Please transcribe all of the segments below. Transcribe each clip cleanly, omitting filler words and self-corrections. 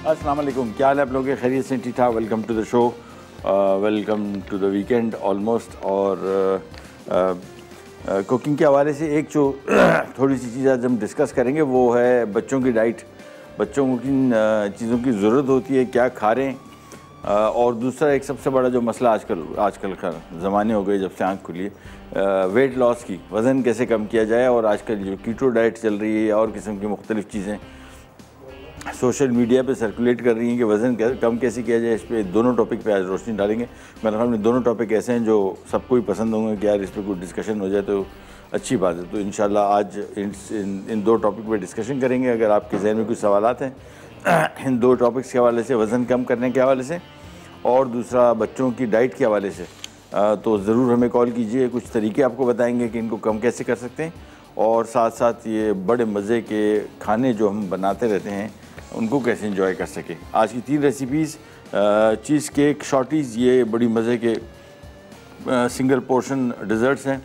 अस्सलाम वालेकुम, क्या हाल है आप लोगों के? खैरियत से? ठीक ठाक। Welcome to the show, welcome to the weekend almost. और कुकिंग के हवाले से एक जो थोड़ी सी चीज़ आज हम डिस्कस करेंगे वो है बच्चों की डाइट। बच्चों को किन चीज़ों की ज़रूरत होती है, क्या खा रहे हैं। और दूसरा एक सबसे बड़ा जो मसला आजकल का ज़माने हो गए जब से आँख खुली है, वेट लॉस की, वज़न कैसे कम किया जाए। और आजकल जो कीटो डाइट चल रही है और किस्म की मुख्तलिफ़ चीज़ें सोशल मीडिया पे सर्कुलेट कर रही हैं कि वज़न कम कैसे किया जाए। इस पे दोनों टॉपिक पे आज रोशनी डालेंगे। मेरे ख्याल में दोनों टॉपिक ऐसे हैं जो सबको ही पसंद होंगे कि यार इस पर कुछ डिस्कशन हो जाए तो अच्छी बात है। तो इंशाल्लाह आज इन दो टॉपिक पे डिस्कशन करेंगे। अगर आपके जहन में कुछ सवालात हैं इन दो टॉपिक्स के हवाले से, वज़न कम करने के हवाले से और दूसरा बच्चों की डाइट के हवाले से, तो ज़रूर हमें कॉल कीजिए। कुछ तरीके आपको बताएंगे कि इनको कम कैसे कर सकते हैं और साथ साथ ये बड़े मज़े के खाने जो हम बनाते रहते हैं उनको कैसे एंजॉय कर सके। आज की 3 रेसिपीज़, चीज़ केक, शॉर्टीज़, ये बड़ी मज़े के सिंगल पोर्शन डिज़र्ट्स हैं।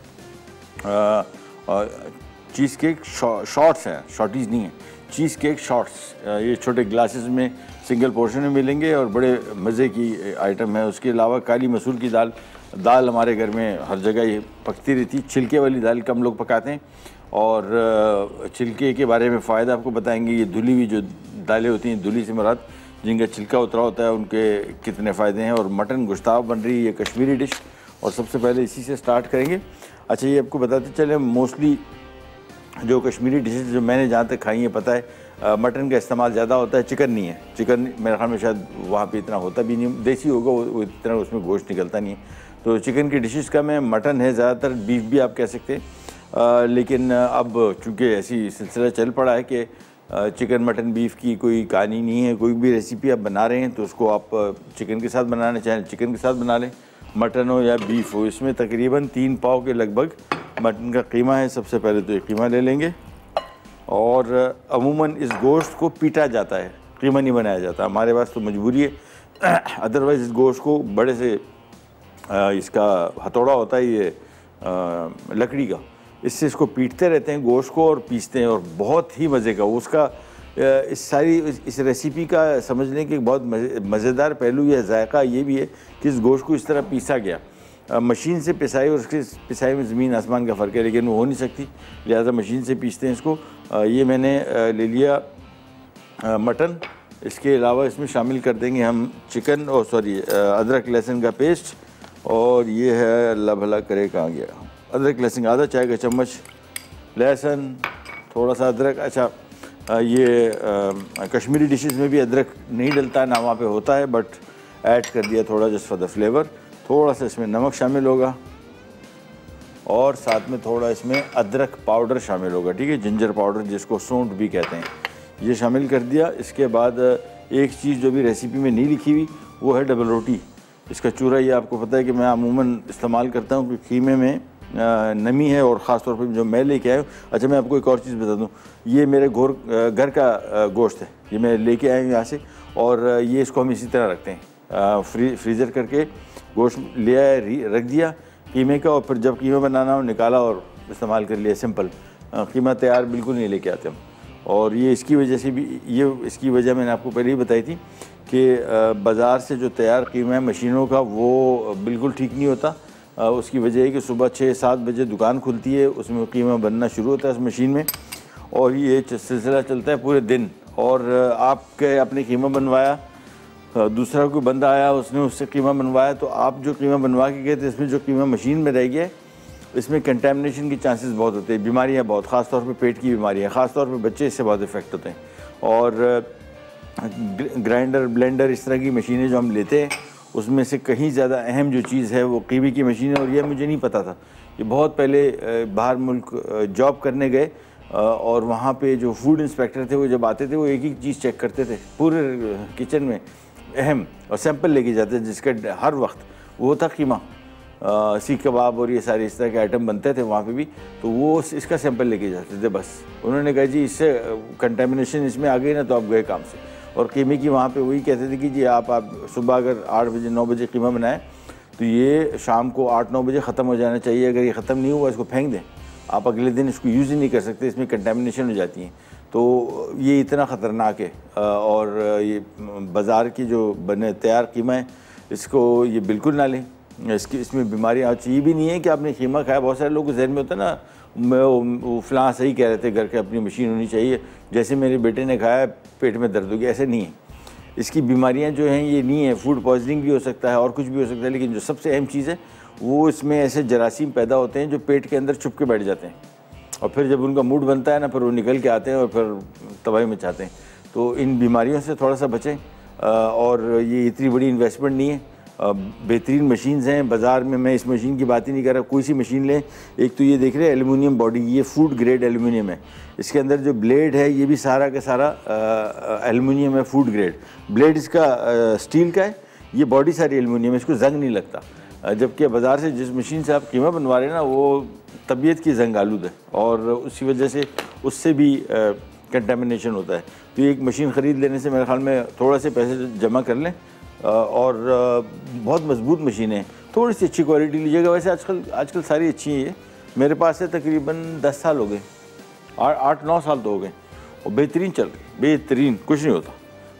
चीज़ केक शॉर्ट्स हैं, शॉर्टीज़ नहीं है, चीज़ केक शॉर्ट्स। ये छोटे ग्लासेस में सिंगल पोर्शन में मिलेंगे और बड़े मज़े की आइटम है। उसके अलावा काली मसूर की दाल हमारे घर में हर जगह ये पकती रहती। छिलके वाली दाल कम लोग पकाते हैं और छिलके के बारे में फ़ायदा आपको बताएंगे। ये धुली हुई जो दालें होती हैं, धुली से मुराद जिनका छिलका उतरा होता है, उनके कितने फ़ायदे हैं। और मटन गुश्ताबा बन रही है, ये कश्मीरी डिश, और सबसे पहले इसी से स्टार्ट करेंगे। अच्छा, ये आपको बताते चले, मोस्टली जो कश्मीरी डिशेज जो मैंने जहाँ तक खाई हैं पता है मटन का इस्तेमाल ज़्यादा होता है, चिकन नहीं है। चिकन मेरे ख्याल में शायद वहाँ पे इतना होता भी नहीं, देसी होगा वो इतना उसमें गोश्त निकलता नहीं है। तो चिकन की डिशेस का में मटन है ज़्यादातर, बीफ भी आप कह सकते हैं। लेकिन अब चूँकि ऐसी सिलसिला चल पड़ा है कि चिकन मटन बीफ की कोई कहानी नहीं है। कोई भी रेसिपी आप बना रहे हैं तो उसको आप चिकन के साथ बनाना चाहें चिकन के साथ बना लें, मटन हो या बीफ हो। इसमें तकरीबन 3 पाव के लगभग मटन का कीमा है। सबसे पहले तो ये कीमा ले लेंगे और अमूमन इस गोश्त को पीटा जाता है, कीमा नहीं बनाया जाता। हमारे पास तो मजबूरी है, अदरवाइज़ इस गोश्त को बड़े से इसका हथौड़ा होता है ये लकड़ी का, इससे इसको पीटते रहते हैं गोश्त को और पीसते हैं और बहुत ही मज़े का उसका इस रेसिपी का समझने के बहुत मज़ेदार पहलू या जायका ये भी है कि इस गोश्त को इस तरह पीसा गया। मशीन से पिसाई और उसकी पिसाई में ज़मीन आसमान का फ़र्क है, लेकिन वो हो नहीं सकती, लिहाजा मशीन से पीसते हैं इसको। ये मैंने ले लिया मटन। इसके अलावा इसमें शामिल कर देंगे हम चिकन और अदरक लहसुन का पेस्ट। और ये है, अल्लाह भला करे कहाँ गया, अदरक लहसुन आधा चाय का चम्मच, लहसुन, थोड़ा सा अदरक। अच्छा, ये कश्मीरी डिशेस में भी अदरक नहीं डलता है ना, वहाँ पे होता है, बट ऐड कर दिया थोड़ा जस्ट फॉर द फ्लेवर। थोड़ा सा इसमें नमक शामिल होगा और साथ में थोड़ा इसमें अदरक पाउडर शामिल होगा, ठीक है, जिंजर पाउडर जिसको सौंठ भी कहते हैं, ये शामिल कर दिया। इसके बाद एक चीज़ जो भी रेसिपी में नहीं लिखी हुई वो है डबल रोटी। इसका चूरा ये आपको पता है कि मैं अमूमन इस्तेमाल करता हूँ क्योंकि कीमे में नमी है और ख़ास तौर पे जो मैं लेके आया हूँ। अच्छा, मैं आपको एक और चीज़ बता दूँ, ये मेरे घर का गोश्त है, ये मैं लेके आया हूँ यहाँ से, और ये इसको हम इसी तरह रखते हैं, फ्रीज़र करके गोश्त ले आया, रख दिया कीमे का, और फिर जब कीमा बनाना हो निकाला और इस्तेमाल कर लिया। सिंपल कीमा तैयार बिल्कुल नहीं लेके आते हम। और ये इसकी वजह से भी, इसकी वजह मैंने आपको पहले ही बताई थी कि बाज़ार से जो तैयार कीमा है मशीनों का वो बिल्कुल ठीक नहीं होता। उसकी वजह है कि सुबह 6-7 बजे दुकान खुलती है, उसमें कीमा बनना शुरू होता है उस मशीन में, और ये सिलसिला चलता है पूरे दिन। और आपके अपने कीमा बनवाया, दूसरा कोई बंदा आया उसने उससे कीमा बनवाया, तो आप जो कीमा बनवा के गए थे इसमें जो कीमा मशीन में रह गया, इसमें कंटेमिनेशन की चांसेस बहुत होते हैं, बीमारियां बहुत, ख़ास तौर पे पेट की बीमारियां, ख़ास तौर पे बच्चे इससे बहुत इफ़ेक्ट होते हैं। और ग्राइंडर, ब्लेंडर, इस तरह की मशीनें जो हम लेते हैं उसमें से कहीं ज़्यादा अहम जो चीज़ है वो कीमे की मशीन है। और ये मुझे नहीं पता था, ये बहुत पहले बाहर मुल्क जॉब करने गए और वहाँ पे जो फूड इंस्पेक्टर थे वो जब आते थे वो एक ही चीज़ चेक करते थे पूरे किचन में, अहम, और सैंपल लेके जाते थे जिसका हर वक्त वो था कीमा। सीख कबाब और ये सारे इस तरह के आइटम बनते थे वहाँ पे भी, तो वो इसका सैंपल लेके जाते थे बस। उन्होंने कहा जी इससे कंटेमिनेशन इसमें आ गई ना तो आप गए काम से। और कीमे की वहाँ पे वही कहते थे कि जी आप सुबह अगर 8 बजे 9 बजे कीमा बनाएं तो ये शाम को 8-9 बजे ख़त्म हो जाना चाहिए। अगर ये ख़त्म नहीं हुआ इसको फेंक दें, आप अगले दिन इसको यूज़ ही नहीं कर सकते, इसमें कंटेमिनेशन हो जाती है। तो ये इतना ख़तरनाक है। और ये बाज़ार की जो बने तैयार कीमा है इसको ये बिल्कुल ना लें, इसमें बीमारियाँ ये भी नहीं है कि आपने कीमा खाया। बहुत सारे लोगों के जहन में होता है ना, वो फ़लाँ सही कह रहे थे घर के अपनी मशीन होनी चाहिए, जैसे मेरे बेटे ने खाया पेट में दर्द हो गया, ऐसे नहीं है। इसकी बीमारियाँ जो हैं ये नहीं है, फूड पॉइजनिंग भी हो सकता है और कुछ भी हो सकता है, लेकिन जो सबसे अहम चीज़ है वो इसमें ऐसे जरासीम पैदा होते हैं जो पेट के अंदर छुप के बैठ जाते हैं, और फिर जब उनका मूड बनता है ना फिर वो निकल के आते हैं और फिर तबाही मचाते हैं। तो इन बीमारियों से थोड़ा सा बचें। और ये इतनी बड़ी इन्वेस्टमेंट नहीं है, बेहतरीन मशीन्स हैं बाज़ार में। मैं इस मशीन की बात ही नहीं कर रहा, कोई सी मशीन लें। एक तो ये देख रहे हैं एल्युमिनियम बॉडी, ये फूड ग्रेड एल्युमिनियम है। इसके अंदर जो ब्लेड है ये भी सारा का सारा एल्युमिनियम है, फूड ग्रेड। ब्लेड इसका स्टील का है, ये बॉडी सारी एल्युमिनियम है, इसको जंग नहीं लगता। जबकि बाज़ार से जिस मशीन से आप कीमा बनवा रहे हैं ना वो तबीयत की जंग आलूद है, और उसी वजह से उससे भी कंटेमिनेशन होता है। तो एक मशीन ख़रीद लेने से मेरे ख्याल में थोड़ा से पैसे जमा कर लें, और बहुत मजबूत मशीनें हैं, थोड़ी सी अच्छी क्वालिटी लीजिएगा। वैसे आजकल सारी अच्छी हैं। ये मेरे पास है तकरीबन 10 साल हो गए, 8-9 साल तो हो गए, और बेहतरीन चल रही, बेहतरीन, कुछ नहीं होता।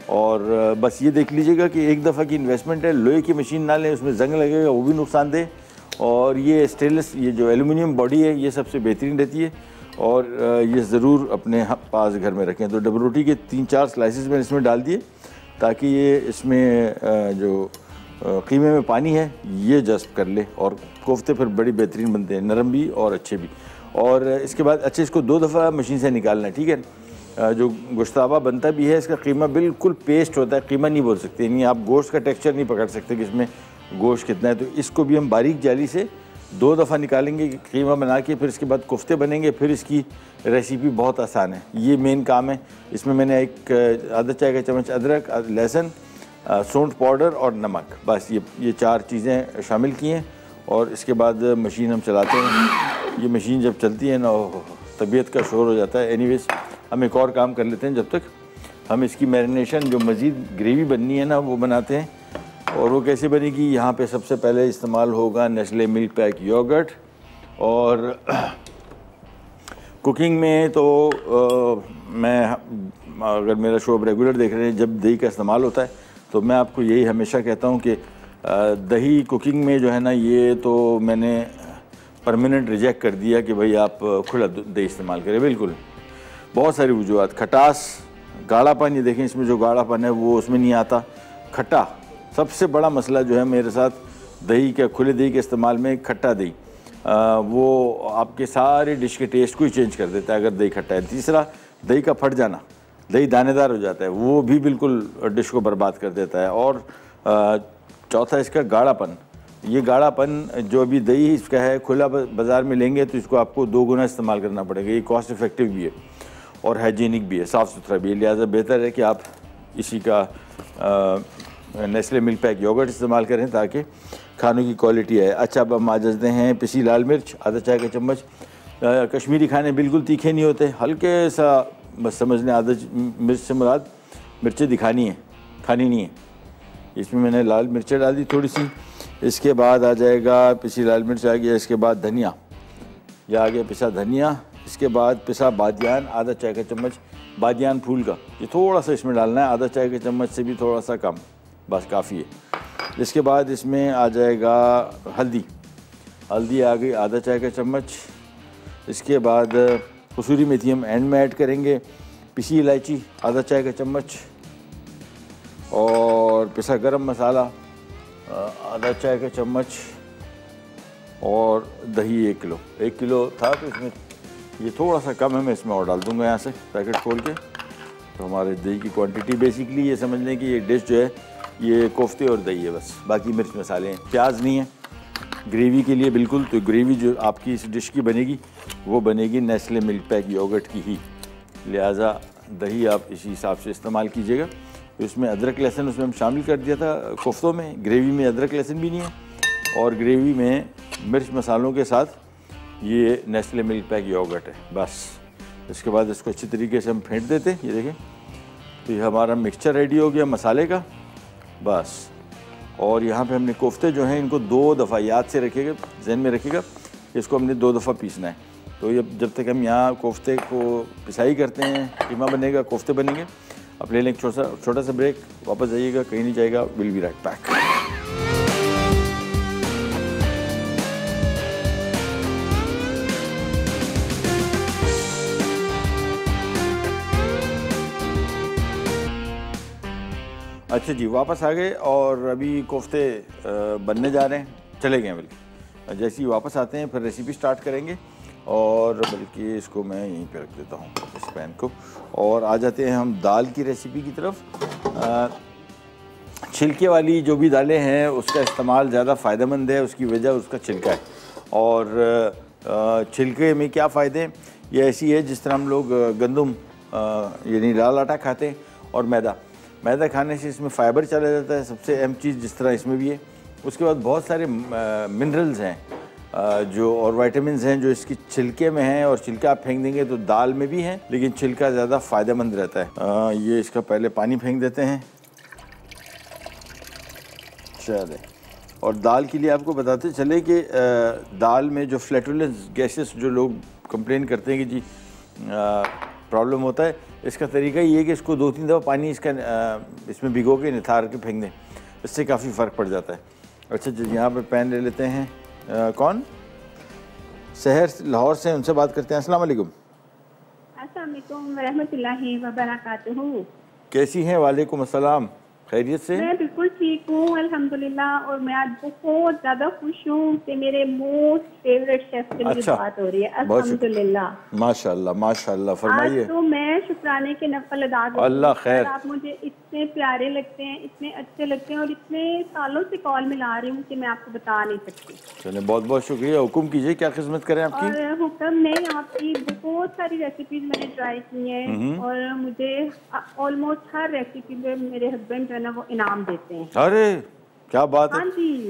और बस ये देख लीजिएगा कि एक दफ़ा की इन्वेस्टमेंट है, लोहे की मशीन ना लें, उसमें जंग लगेगा, वो भी नुकसानदेह। और ये स्टेनलेस, ये जो एल्युमिनियम बॉडी है ये सबसे बेहतरीन रहती है, और ये ज़रूर अपने पास घर में रखें। तो डबल रोटी के 3-4 स्लाइसेस मैंने इसमें डाल दिए ताकि ये इसमें जो कीमे में पानी है ये जज़्ब कर ले, और कोफ्ते फिर बड़ी बेहतरीन बनते हैं, नरम भी और अच्छे भी। और इसके बाद अच्छे इसको 2 दफ़ा मशीन से निकालना है, ठीक है। जो गुश्ताबा बनता भी है इसका कीमा बिल्कुल पेस्ट होता है, कीमा नहीं बोल सकते, यानी आप गोश्त का टेक्सचर नहीं पकड़ सकते कि इसमें गोश्त कितना है। तो इसको भी हम बारीक जाली से 2 दफ़ा निकालेंगे कीमा बना के, फिर इसके बाद कोफ्ते बनेंगे। फिर इसकी रेसिपी बहुत आसान है, ये मेन काम है। इसमें मैंने एक आधा चाय का चम्मच अदरक, लहसुन, सौंठ पाउडर और नमक, बस ये 4 चीज़ें शामिल की हैं। और इसके बाद मशीन हम चलाते हैं। ये मशीन जब चलती है ना तबीयत का शोर हो जाता है। एनीवेज हम एक और काम कर लेते हैं, जब तक हम इसकी मैरिनेशन जो मज़ीद ग्रेवी बननी है ना वो बनाते हैं। और वो कैसे बनेगी, यहाँ पे सबसे पहले इस्तेमाल होगा नेस्ले मिल्क पैक योगर्ट। और कुकिंग में तो मैं, अगर मेरा शो आप रेगुलर देख रहे हैं, जब दही का इस्तेमाल होता है तो मैं आपको यही हमेशा कहता हूँ कि दही कुकिंग में जो है ना, ये तो मैंने परमानेंट रिजेक्ट कर दिया कि भाई आप खुला दही इस्तेमाल करें। बिल्कुल, बहुत सारी वजूहत, खटास, गाढ़ापन, ये देखें इसमें जो गाढ़ापन है वो उसमें नहीं आता। खट्टा सबसे बड़ा मसला जो है मेरे साथ दही का, खुले दही के इस्तेमाल में, खट्टा दही, वो आपके सारे डिश के टेस्ट को ही चेंज कर देता है अगर दही खट्टा है। तीसरा, दही का फट जाना, दही दानेदार हो जाता है, वो भी बिल्कुल डिश को बर्बाद कर देता है। और चौथा इसका गाढ़ापन, ये गाढ़ापन जो अभी दही इसका है खुला बाज़ार में लेंगे तो इसको आपको 2 गुना इस्तेमाल करना पड़ेगा। ये कॉस्ट इफ़ेक्टिव भी है और हाइजीनिक भी है, साफ़ सुथरा भी है। लिहाजा बेहतर है कि आप इसी का नेस्ले मिल्क पैक योगर्ट इस्तेमाल करें ताकि खानों की क्वालिटी है। अच्छा, अब हम आ जाते हैं पिसी लाल मिर्च, आधा चाय का चम्मच। कश्मीरी खाने बिल्कुल तीखे नहीं होते, हल्के सा बस समझ लें। आधा मिर्च से मुराद मिर्चें दिखानी है, खानी नहीं है। इसमें मैंने लाल मिर्चें डाल दी थोड़ी सी। इसके बाद आ जाएगा पिसी लाल मिर्च आ गया, इसके बाद धनिया, यह आ गया पिसा धनिया। इसके बाद पिसा बादियान, आधा चाय का चम्मच बादियान फूल का, ये थोड़ा सा इसमें डालना है, आधा चाय के चम्मच से भी थोड़ा सा कम, बस काफ़ी है। इसके बाद इसमें आ जाएगा हल्दी, हल्दी आ गई आधा चाय का चम्मच। इसके बाद कसूरी मेथी हम एंड में ऐड करेंगे। पिसी इलायची आधा चाय का चम्मच, और पिसा गरम मसाला आधा चाय का चम्मच, और दही 1 किलो। 1 किलो था तो इसमें ये थोड़ा सा कम है, मैं इसमें और डाल दूँगा यहाँ से पैकेट खोल के। तो हमारे दही की क्वांटिटी बेसिकली ये समझ लें कि ये डिश जो है ये कोफ्ते और दही है बस, बाकी मिर्च मसाले हैं। प्याज नहीं है ग्रेवी के लिए बिल्कुल। तो ग्रेवी जो आपकी इस डिश की बनेगी वो बनेगी नेस्ले मिल्क पैक योगर्ट की ही, लिहाजा दही आप इसी हिसाब से इस्तेमाल कीजिएगा। तो इसमें अदरक लहसुन उसमें हम शामिल कर दिया था कोफ्तों में, ग्रेवी में अदरक लहसुन भी नहीं है, और ग्रेवी में मिर्च मसालों के साथ ये नेस्ले मिल्क पैक योगर्ट है बस। इसके बाद इसको अच्छी तरीके से हम फेंट देते हैं, ये देखें। तो ये हमारा मिक्सचर रेडी हो गया मसाले का बस। और यहाँ पे हमने कोफ्ते जो हैं इनको 2 दफ़ा याद से रखिएगा, जहन में रखिएगा, इसको हमने 2 दफ़ा पीसना है। तो ये जब तक हम यहाँ कोफ्ते को पिसाई करते हैं, कीमा बनेगा, कोफ्ते बनेंगे। अब ले लें एक छोटा सा ब्रेक, वापस आइएगा, कहीं नहीं जाएगा, विल बी राइट बैक। अच्छा जी, वापस आ गए और अभी कोफ्ते बनने जा रहे हैं, चले गए बल्कि। जैसे ही वापस आते हैं फिर रेसिपी स्टार्ट करेंगे, और बल्कि इसको मैं यहीं पे रख देता हूँ इस पैन को, और आ जाते हैं हम दाल की रेसिपी की तरफ। छिलके वाली जो भी दालें हैं उसका इस्तेमाल ज़्यादा फ़ायदेमंद है, उसकी वजह उसका छिलका है। और छिलके में क्या फ़ायदे हैं, ये ऐसी है जिस तरह हम लोग गंदम यानी लाल आटा खाते हैं, और मैदा खाने से इसमें फ़ाइबर चला जाता है, सबसे अहम चीज़ जिस तरह इसमें भी है। उसके बाद बहुत सारे मिनरल्स हैं जो और विटामिन्स हैं जो इसकी छिलके में हैं, और छिलका आप फेंक देंगे तो दाल में भी हैं, लेकिन छिलका ज़्यादा फ़ायदेमंद रहता है। ये इसका पहले पानी फेंक देते हैं, चले। और दाल के लिए आपको बताते चले कि दाल में जो फ्लैटुलेंस गैसेस जो लोग कंप्लेन करते हैं कि जी प्रॉब्लम होता है, इसका तरीका ये है कि इसको 2-3 दफ़ा पानी इसमें भिगो के निथार के फेंक दें, इससे काफ़ी फ़र्क पड़ जाता है। अच्छा जी, यहाँ पे पैन ले लेते हैं। कौन शहर लाहौर से, उनसे बात करते हैं। अस्सलाम वालेकुम। अस्सलाम वालेकुम रहमतुल्लाहि व बरकातुहू। कैसी हैं? वालेकुम अस्सलाम, खैरियत से? मैं बिल्कुल ठीक हूँ अल्हम्दुलिल्लाह, और मैं आज बहुत ज़्यादा खुश हूँ कि मेरे मोस्ट फेवरेट शेफ से मेरी बात हो रही है अल्हम्दुलिल्लाह। माशाल्लाह माशाल्लाह, फरमाइए। आज तो मैं शुक्राने के नफल अदा करती हूँ। अल्लाह खैर। आप मुझे इतने प्यारे लगते हैं, इतने अच्छे लगते हैं, और इतने सालों से कॉल मिला रही हूँ कि मैं आपको बता नहीं सकती। चलिए, बहुत बहुत शुक्रिया। हुक्म कीजिए, क्या खिदमत करें आपकी? और हुक्म नहीं, आपकी बहुत सारी रेसिपीज मैंने ट्राई की हैं, और मुझे ऑलमोस्ट हर रेसिपी में मेरे हस्बैंड जो है ना वो इनाम देते हैं। अरे क्या बात है। हाँ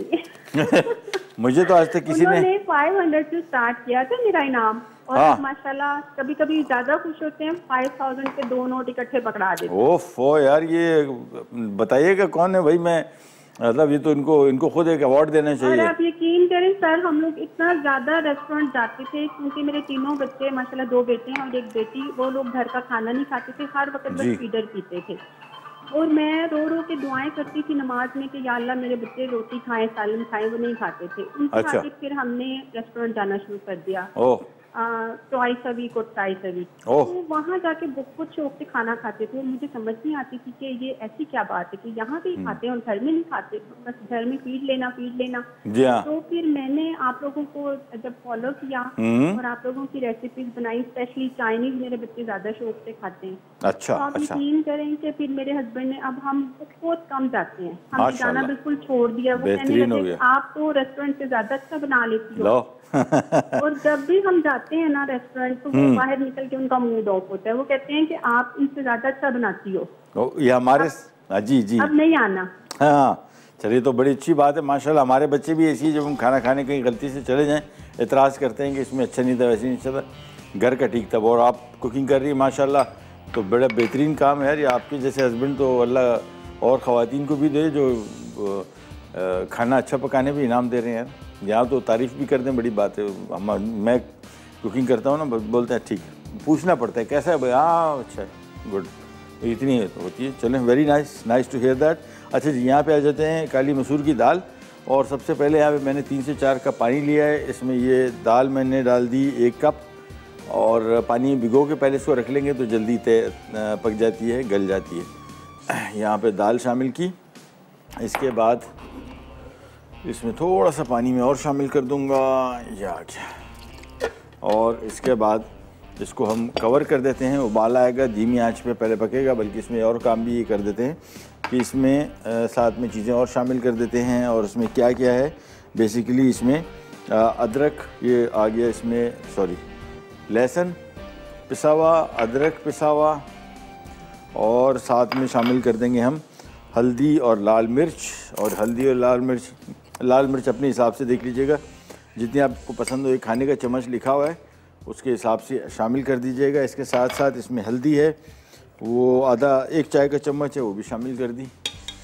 जी। मुझे तो आज तक किसी ने 500 से स्टार्ट किया था मेरा इनाम, और हाँ। माशाल्लाह कभी कभी ज्यादा खुश होते हैं, 5000 के 2 नोट इकट्ठे पकड़ा देते हैं। ओफो यार, ये बताइएगा कौन है भाई? मैं मतलब ये तो इनको खुद एक अवार्ड देना चाहिए। और आप यकीन करें सर, हम लोग इतना ज्यादा रेस्टोरेंट जाते थे, क्योंकि मेरे तीनों बच्चे माशाल्लाह, 2 बेटे हैं और 1 बेटी, वो लोग घर का खाना नहीं खाते थे, हर वक्त बस फीडर पीते थे। और मैं रो रो के दुआएं करती थी नमाज में कि या अल्लाह मेरे बच्चे रोटी खाएं, सालन खाएं, वो नहीं खाते थे। उनके खातिर फिर हमने रेस्टोरेंट जाना शुरू कर दिया, ट्वाइस अ वीक और ट्राइस अ वीक। तो वहाँ जाके बहुत शौक से खाना खाते थे, और मुझे समझ नहीं आती थी कि ये ऐसी क्या बात है कि यहाँ भी खाते हैं और घर में नहीं खाते, बस घर में फीड लेना। तो फिर मैंने आप लोगों को जब फॉलो किया और आप लोगों की रेसिपीज बनाई, स्पेशली चाइनीज मेरे बच्चे ज्यादा शौक से खाते हैं। अच्छा, तो आप यकीन करें कि फिर मेरे हस्बैंड ने, अब हम बहुत कम जाते हैं, हमने जाना बिल्कुल छोड़ दिया। वो कहने लगे आप तो रेस्टोरेंट से ज्यादा अच्छा बना लेती हो। और जब भी हम जाते हैं ना रेस्टोरेंट, तो वो बाहर निकल के उनका मूड ऑफ होता है, वो कहते हैं कि आप इनसे ज्यादा अच्छा बनाती हो। ये हमारे जी अब नहीं आना। हाँ, चलिए, तो बड़ी अच्छी बात है माशाल्लाह। हमारे बच्चे भी ऐसी है, जब हम खाना खाने कहीं गलती से चले जाएं, एतराज़ करते हैं कि इसमें अच्छा नहीं था, वैसे नहीं अच्छा था, घर का ठीक था। और आप कुकिंग कर रही है माशाल्लाह, तो बड़ा बेहतरीन काम है यार। ये आपके जैसे हस्बैंड तो अल्लाह और ख़वातीन को भी दे जो खाना अच्छा पकाने भी इनाम दे रहे हैं यार। यहाँ तो तारीफ़ भी कर दें, बड़ी बात है। मैं कुकिंग करता हूँ ना, बोलते हैं ठीक है, पूछना पड़ता है कैसा है भाई, हाँ अच्छा है, गुड, इतनी है तो होती है। चलें, very nice to hear that. अच्छा जी, यहाँ पे आ जाते हैं काली मसूर की दाल। और सबसे पहले यहाँ पे मैंने 3 से 4 कप पानी लिया है। इसमें ये दाल मैंने डाल दी 1 कप, और पानी भिगो के पहले इसको रख लेंगे तो जल्दी पक जाती है, गल जाती है। यहाँ पे दाल शामिल की, इसके बाद इसमें थोड़ा सा पानी में और शामिल कर दूँगा, या क्या, और इसके बाद इसको हम कवर कर देते हैं। उबाल आएगा, धीमी आंच पे पहले पकेगा। बल्कि इसमें और काम भी ये कर देते हैं कि इसमें साथ में चीज़ें और शामिल कर देते हैं। और इसमें क्या क्या है बेसिकली, इसमें अदरक ये आ गया, इसमें लहसुन पिसा हुआ, अदरक पिसा हुआ, और साथ में शामिल कर देंगे हम हल्दी और लाल मिर्च। और हल्दी और लाल मिर्च अपने हिसाब से देख लीजिएगा, जितनी आपको पसंद हो। एक खाने का चम्मच लिखा हुआ है, उसके हिसाब से शामिल कर दीजिएगा। इसके साथ साथ इसमें हल्दी है, वो आधा 1 चाय का चम्मच है, वो भी शामिल कर दी।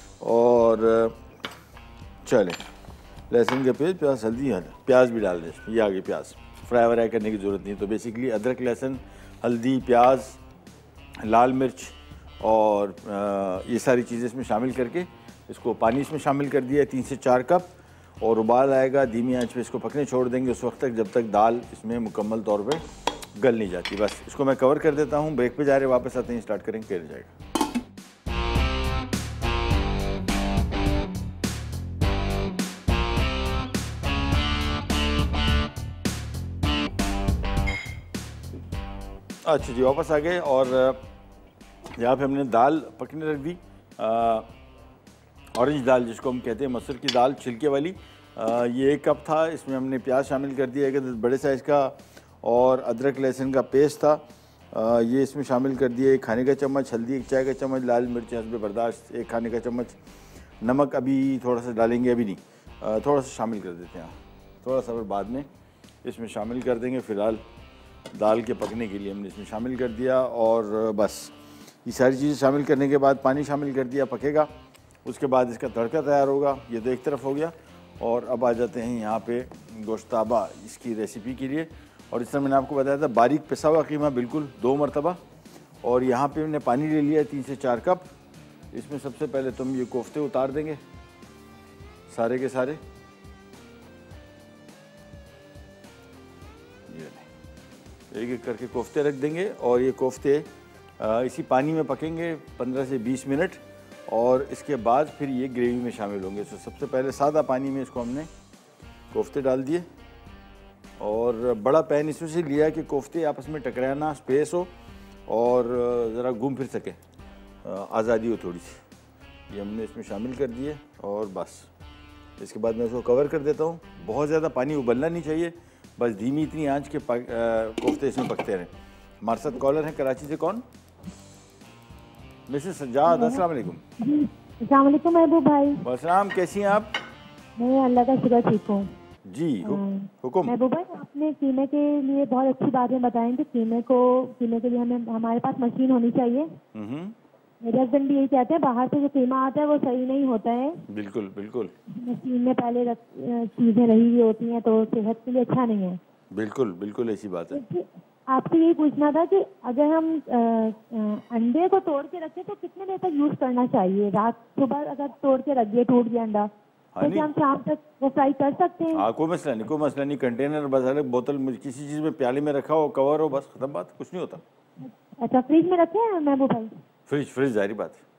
और चलें, लहसुन के पेस्ट, प्याज, हल्दी, प्याज भी डाल दें। ये आ गई प्याज, फ्राई व्राई करने की ज़रूरत नहीं। तो बेसिकली अदरक, लहसुन, हल्दी, प्याज, लाल मिर्च और ये सारी चीज़ें इसमें शामिल करके इसको पानी इसमें शामिल कर दिया 3 से 4 कप, और उबाल आएगा धीमी आंच पे इसको पकने छोड़ देंगे उस वक्त तक जब तक दाल इसमें मुकम्मल तौर पे गल नहीं जाती। बस इसको मैं कवर कर देता हूँ, ब्रेक पे जा रहे, वापस आते हैं, स्टार्ट करेंगे, कर जाएगा। अच्छा जी, वापस आ गए और यहाँ पे हमने दाल पकने रख दी। ऑरेंज दाल जिसको हम कहते हैं मसूर की दाल छिलके वाली, ये 1 कप था। इसमें हमने प्याज शामिल कर दिया 1 बड़े साइज़ का, और अदरक लहसुन का पेस्ट था, ये इसमें शामिल कर दिया 1 खाने का चम्मच, हल्दी 1 चाय का चम्मच, लाल मिर्च हस्बे बर्दाश्त 1 खाने का चम्मच, नमक अभी थोड़ा सा डालेंगे, अभी नहीं, थोड़ा सा शामिल कर देते हैं, थोड़ा सा फिर बाद में इसमें शामिल कर देंगे। फ़िलहाल दाल के पकने के लिए हमने इसमें शामिल कर दिया, और बस ये सारी चीज़ें शामिल करने के बाद पानी शामिल कर दिया, पकेगा। उसके बाद इसका तड़का तैयार होगा। ये तो एक तरफ हो गया, और अब आ जाते हैं यहाँ पे गोश्ताबा इसकी रेसिपी के लिए। और इस तरह मैंने आपको बताया था बारीक पिसा हुआ कीमा बिल्कुल 2 मरतबा, और यहाँ पे मैंने पानी ले लिया 3 से 4 कप। इसमें सबसे पहले तुम ये कोफ्ते उतार देंगे सारे के सारे, एक एक करके कोफ्ते रख देंगे, और ये कोफ्ते इसी पानी में पकेंगे 15 से 20 मिनट, और इसके बाद फिर ये ग्रेवी में शामिल होंगे। तो सबसे पहले सादा पानी में इसको हमने कोफ्ते डाल दिए, और बड़ा पैन इसमें से लिया कि कोफ्ते आपस में टकराना स्पेस हो और ज़रा घूम फिर सके, आज़ादी हो थोड़ी सी। ये हमने इसमें शामिल कर दिए, और बस इसके बाद मैं इसको कवर कर देता हूँ। बहुत ज़्यादा पानी उबलना नहीं चाहिए, बस धीमी इतनी आंच के कोफ्ते इसमें पकते रहें। हमारे साथ कॉलर हैं कराची से, कौन? मिसेस सज्जाद, अस्सलाम वालेकुम। अस्सलाम वालेकुम महबूब भाई। वालेकुम, कैसी हैं आप? मैं अल्लाह का शुक्र ठीक हूँ जी। हुक्म। महबूब भाई, आपने कीमे के लिए बहुत अच्छी बातें बताई कि कीमे के लिए हमारे पास मशीन होनी चाहिए। मेरे हस्बैंड भी यही कहते हैं, बाहर से जो कीमा आता है वो सही नहीं होता है। बिल्कुल बिल्कुल, मशीन में पहले चीजें रही हुई होती हैं तो सेहत के लिए अच्छा नहीं है। बिल्कुल बिल्कुल ऐसी बात है। आपसे यही पूछना था कि अगर हम अंडे को तोड़ के रखें तो कितने देर तक यूज करना चाहिए? रात सुबह अगर तोड़ के रख दिए, टूट गया अंडा, तो क्या हम शाम तक वो फ्राई कर सकते हैं? हाँ, कोई मसला नहीं, कोई मसला नहीं। कंटेनर बस अलग बोतल किसी चीज़ में प्याले में रखा हो, कवर हो, बस खत्म बात, कुछ नहीं होता। अच्छा, फ्रिज में रखे हैं महबूब भाई? फ्रिज जारी बात है।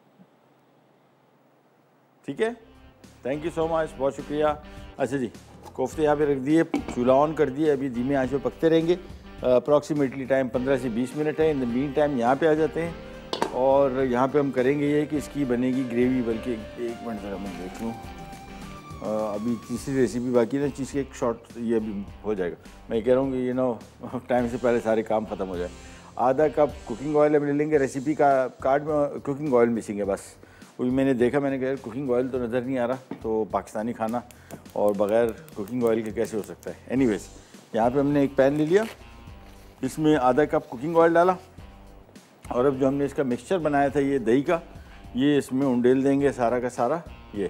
ठीक है, थैंक यू सो मच, बहुत शुक्रिया। अच्छा जी, कोफ्ते यहाँ पे रख दिए, चूल्हा ऑन कर दिए, अभी धीमे आंच पे पकते रहेंगे। अप्रॉक्सीमेटली टाइम 15 से 20 मिनट है। इन द मीन टाइम यहाँ पे आ जाते हैं, और यहाँ पे हम करेंगे ये कि इसकी बनेगी ग्रेवी। बल्कि 1 मिनट ज़रा मैं देख लूँ, अभी तीसरी रेसिपी बाकी ना, चीज़ केक शॉर्ट, ये अभी हो जाएगा। मैं कह रहा हूँ कि टाइम से पहले सारे काम ख़त्म हो जाए। आधा कप कुकिंग ऑयल हम ले लेंगे। रेसिपी का कार्ड में कुकिंग ऑयल मिसिंग है, बस वही मैंने देखा, मैंने कहा कुकिंग ऑयल तो नज़र नहीं आ रहा, तो पाकिस्तानी खाना और बग़ैर कुकिंग ऑयल के कैसे हो सकता है। एनीवेज, यहाँ पे हमने एक पैन ले लिया, इसमें आधा कप कुकिंग ऑयल डाला, और अब जो हमने इसका मिक्सचर बनाया था ये दही का, ये इसमें उंडेल देंगे सारा का सारा।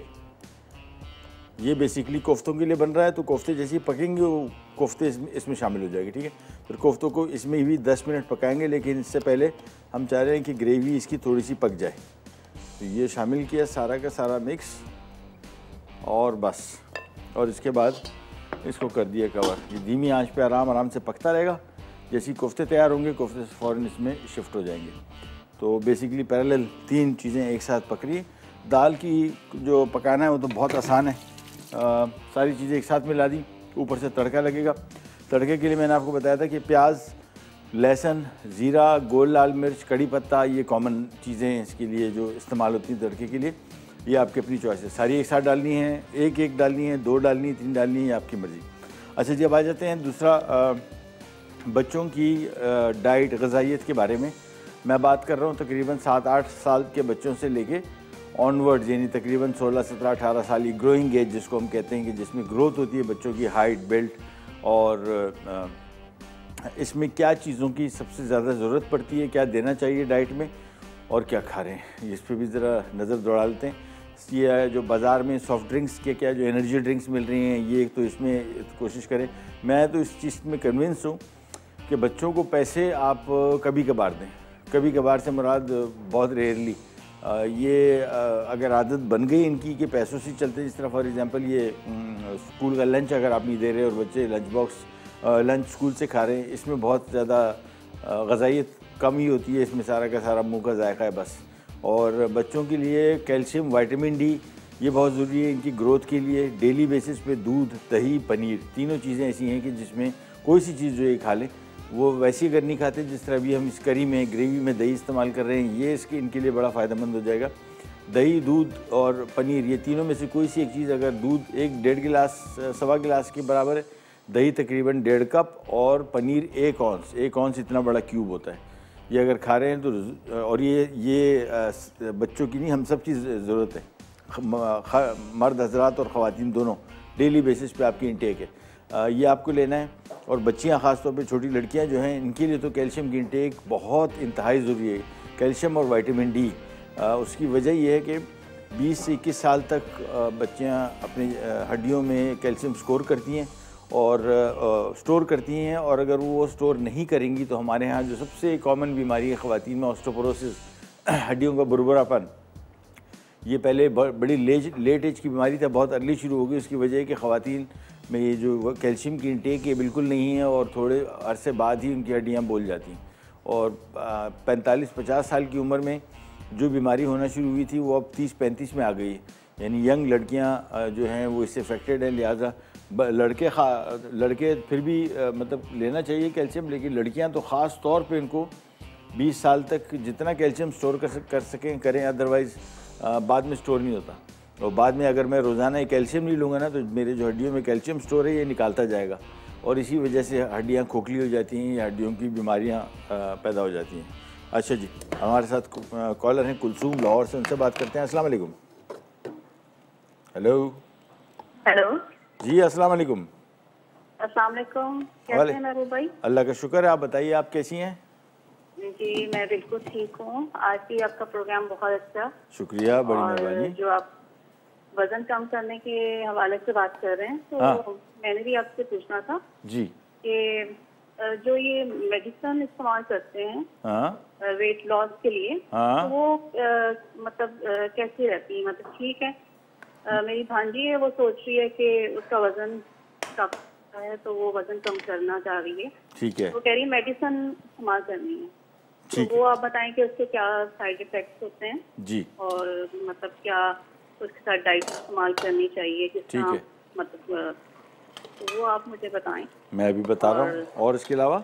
ये बेसिकली कोफ्तों के लिए बन रहा है, तो कोफ्ते जैसे ही पकेंगे वो कोफ्ते इसमें शामिल हो जाएगी। ठीक है, फिर कोफ्तों को इसमें भी 10 मिनट पकाएंगे, लेकिन इससे पहले हम चाह रहे हैं कि ग्रेवी इसकी थोड़ी सी पक जाए। तो ये शामिल किया सारा का सारा मिक्स, और बस, और इसके बाद इसको कर दिया कवर। ये धीमी आंच पे आराम से पकता रहेगा। जैसे ही कोफ्ते तैयार होंगे, कोफ्ते फ़ौरन इसमें शिफ्ट हो जाएंगे। तो बेसिकली पैरेलल 3 चीज़ें एक साथ पक रही है। दाल की जो पकाना है वो तो बहुत आसान है, सारी चीज़ें एक साथ मिला दी, ऊपर से तड़का लगेगा। तड़के के लिए मैंने आपको बताया था कि प्याज, लहसुन, ज़ीरा, गोल लाल मिर्च, कड़ी पत्ता, ये कॉमन चीज़ें हैं इसके लिए जो इस्तेमाल होती हैं तड़के के लिए। ये आपकी अपनी चॉइस है, सारी एक साथ डालनी है, एक डालनी है, 2 डालनी है, 3 डालनी है, आपकी मर्ज़ी। अच्छा जी, अब आ जाते हैं दूसरा, बच्चों की डाइट, ग़िज़ाइयत के बारे में मैं बात कर रहा हूँ। तकरीबन 7-8 साल के बच्चों से लेके ऑनवर्ड्स, यानी तकरीबन 16, 17, 18 साल, ये ग्रोइंग एज जिसको हम कहते हैं, कि जिसमें ग्रोथ होती है बच्चों की हाइट, बिल्ड, और इसमें क्या चीज़ों की सबसे ज़्यादा ज़रूरत पड़ती है, क्या देना चाहिए डाइट में, और क्या खा रहे हैं, इस पर भी ज़रा नज़र दौड़ा लेते हैं। ये जो बाज़ार में सॉफ्ट ड्रिंक्स के क्या जो एनर्जी ड्रिंक्स मिल रही हैं, ये तो इसमें कोशिश करें। मैं तो इस चीज़ में कन्विंस हूँ कि बच्चों को पैसे आप कभी कभार दें। कभी कभार से मुराद बहुत रेयरली। ये अगर आदत बन गई इनकी कि पैसों से चलते, जिस तरह फॉर एग्जांपल ये स्कूल का लंच अगर आप नहीं दे रहे और बच्चे लंच बॉक्स लंच स्कूल से खा रहे हैं, इसमें बहुत ज़्यादा ग़ज़ाइयत कम ही होती है, इसमें सारा का सारा मुंह का जायका है बस। और बच्चों के लिए कैल्शियम, विटामिन डी ये बहुत ज़रूरी है इनकी ग्रोथ के लिए। डेली बेसिस पे दूध, दही, पनीर, तीनों चीज़ें ऐसी हैं कि जिसमें कोई सी चीज़ जो ये खा लें, वो वैसी अगर नहीं खाते जिस तरह अभी हम इस करी में, ग्रेवी में दही इस्तेमाल कर रहे हैं, ये इसके इनके लिए बड़ा फ़ायदेमंद हो जाएगा। दही, दूध और पनीर, ये तीनों में से कोई सी एक चीज़, अगर दूध 1-1.5 गिलास, 1.25 गिलास के बराबर है, दही तकरीबन 1.5 कप और पनीर 1 औंस, 1 औंस इतना बड़ा क्यूब होता है, ये अगर खा रहे हैं तो, और ये बच्चों की नहीं, हम सब की ज़रूरत है, मर्द हजरात और ख़वातीन दोनों, डेली बेसिस पे आपकी इंटेक है, ये आपको लेना है। और बच्चियाँ ख़ास तौर पे छोटी लड़कियाँ जो हैं, इनके लिए तो कैल्शियम की इंटेक बहुत इंतहाई ज़रूरी है, कैल्शियम और विटामिन डी। उसकी वजह ये है कि 20 से 21 साल तक बच्चियाँ अपनी हड्डियों में कैल्शियम स्टोर करती हैं स्टोर करती हैं, और अगर वो स्टोर नहीं करेंगी तो हमारे यहाँ जो सबसे कॉमन बीमारी है ख़वातीन में, ऑस्टियोपोरोसिस, हड्डियों का बुरबुरापन, ये पहले बड़ी लेट एज की बीमारी था, बहुत अर्ली शुरू हो गई। उसकी वजह है कि ख़वातीन में ये जो कैल्शियम की इंटेक ये बिल्कुल नहीं है, और थोड़े अरसे बाद ही उनकी हड्डियाँ बोल जाती हैं। और 45-50 साल की उम्र में जो बीमारी होना शुरू हुई थी वो अब 30-35 में आ गई है, यानी यंग लड़कियाँ जो हैं वो इससे अफेक्टेड हैं। लिहाजा लड़के फिर भी मतलब लेना चाहिए कैल्शियम, लेकिन लड़कियाँ तो ख़ास तौर पे इनको 20 साल तक जितना कैल्शियम स्टोर कर सकें करें, अदरवाइज़ बाद में स्टोर नहीं होता। और बाद में अगर मैं रोज़ाना ये कैल्शियम नहीं लूँगा ना, तो मेरे जो हड्डियों में कैल्शियम स्टोर है ये निकालता जाएगा, और इसी वजह से हड्डियाँ खोखली हो जाती हैं या हड्डियों की बीमारियाँ पैदा हो जाती हैं। अच्छा जी, हमारे साथ कॉलर हैं कुलसूम लाहौर से, उनसे बात करते हैं। अस्सलाम वालेकुम। हेलो हेलो जी, अस्सलाम वालेकुम। अस्सलाम वालेकुम, कैसे हैं महबूब भाई? अल्लाह का शुक्र है, आप बताइए आप कैसी हैं? जी मैं बिल्कुल ठीक हूँ। आज भी आपका प्रोग्राम बहुत अच्छा। शुक्रिया, बड़ी मेहरबानी। जो आप वजन कम करने के हवाले से बात कर रहे हैं, तो मैंने भी आपसे पूछना था जी कि जो ये मेडिसिन इस्तेमाल करते हैं वेट लॉस के लिए, तो वो मतलब कैसी रहती है? मतलब ठीक है, मेरी भांजी है, वो सोच रही है कि उसका वजन कम है, तो वो वजन कम करना चाह रही है। ठीक है, वो कह रही है मेडिसिन इस्तेमाल करनी है, तो वो आप बताएं कि उसके क्या साइड इफेक्ट्स होते हैं जी, और मतलब क्या उसके साथ डाइट इस्तेमाल करनी चाहिए, किस तरह, मतलब तो वो आप मुझे बताएं। मैं अभी बता रहा हूँ। और इसके अलावा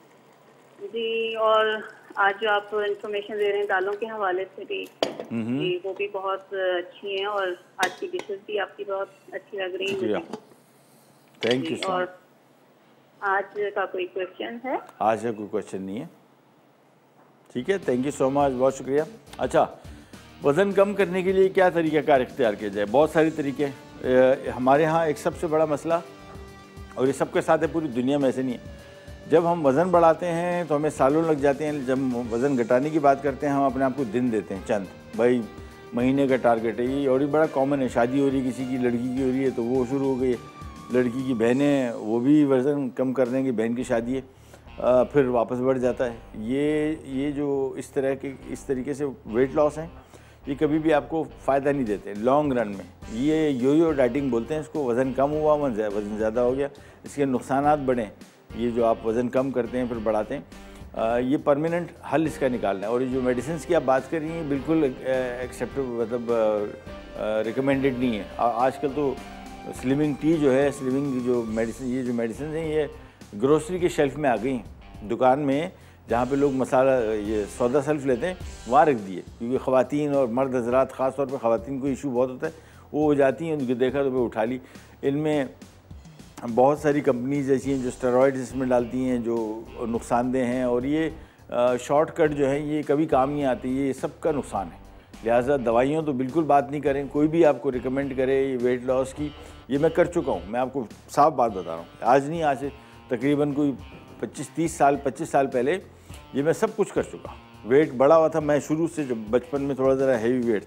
जी, और आज जो आप इंफॉर्मेशन दे रहे हैं दालों के हवाले से भी, जी वो भी बहुत अच्छी हैं, और आज की डिशेस भी आपकी बहुत अच्छी लग रही है। Thank you so much. और आज का कोई क्वेश्चन है? आज का कोई क्वेश्चन नहीं है। ठीक है, थैंक यू सो मच, बहुत शुक्रिया। अच्छा, वज़न कम करने के लिए क्या तरीक़ाकार इख्तियार किया जाए? बहुत सारे तरीके। हमारे यहाँ एक सबसे बड़ा मसला, और ये सबके साथ है, पूरी दुनिया में ऐसे नहीं है, जब हम वज़न बढ़ाते हैं तो हमें सालों लग जाते हैं। जब वज़न घटाने की बात करते हैं, हम अपने आप को दिन देते हैं चंद, भाई महीने का टारगेट है ये, और ये बड़ा कॉमन है। शादी हो रही है किसी की, लड़की की हो रही है, तो वो शुरू हो गई है। लड़की की बहनें, वो भी वज़न कम करने की, बहन की शादी है, फिर वापस बढ़ जाता है। ये जो इस तरीके से वेट लॉस हैं, ये कभी भी आपको फ़ायदा नहीं देते लॉन्ग रन में। ये यो डाइटिंग बोलते हैं इसको। वज़न कम हुआ, वज़न ज़्यादा हो गया, इसके नुकसानात बढ़े। ये जो आप वज़न कम करते हैं फिर बढ़ाते हैं, ये परमानेंट हल इसका निकालना है। और ये जो मेडिसिन की आप बात कर रही हैं, बिल्कुल एक्सेप्टेबल, मतलब रिकमेंडेड नहीं है। आजकल तो स्लिमिंग टी जो है, स्लिमिंग जो मेडिसिन हैं, ये ग्रोसरी के शेल्फ में आ गई हैं। दुकान में जहाँ पे लोग मसाला ये सौदा सेल्फ लेते हैं, वहाँ रख दिए, क्योंकि ख़वातीन और मर्द हजरात, ख़ास तौर पे ख़वातीन को इशू बहुत होता है, वो हो जाती हैं, उनको देखा तो वो उठा ली। इनमें बहुत सारी कंपनीज ऐसी हैं जो स्टेरॉइड्स इसमें डालती हैं, जो नुकसानदेह हैं, और ये शॉर्टकट जो है ये कभी काम नहीं आती, ये सबका नुकसान है। लिहाजा दवाइयों तो बिल्कुल बात नहीं करें। कोई भी आपको रिकमेंड करे ये वेट लॉस की, ये मैं कर चुका हूँ, मैं आपको साफ बात बता रहा हूँ। आज नहीं, आज से तकरीबन कोई 25 साल पहले ये मैं सब कुछ कर चुका। वेट बढ़ा हुआ था मैं शुरू से, जब बचपन में थोड़ा ज़रा हेवी वेट था,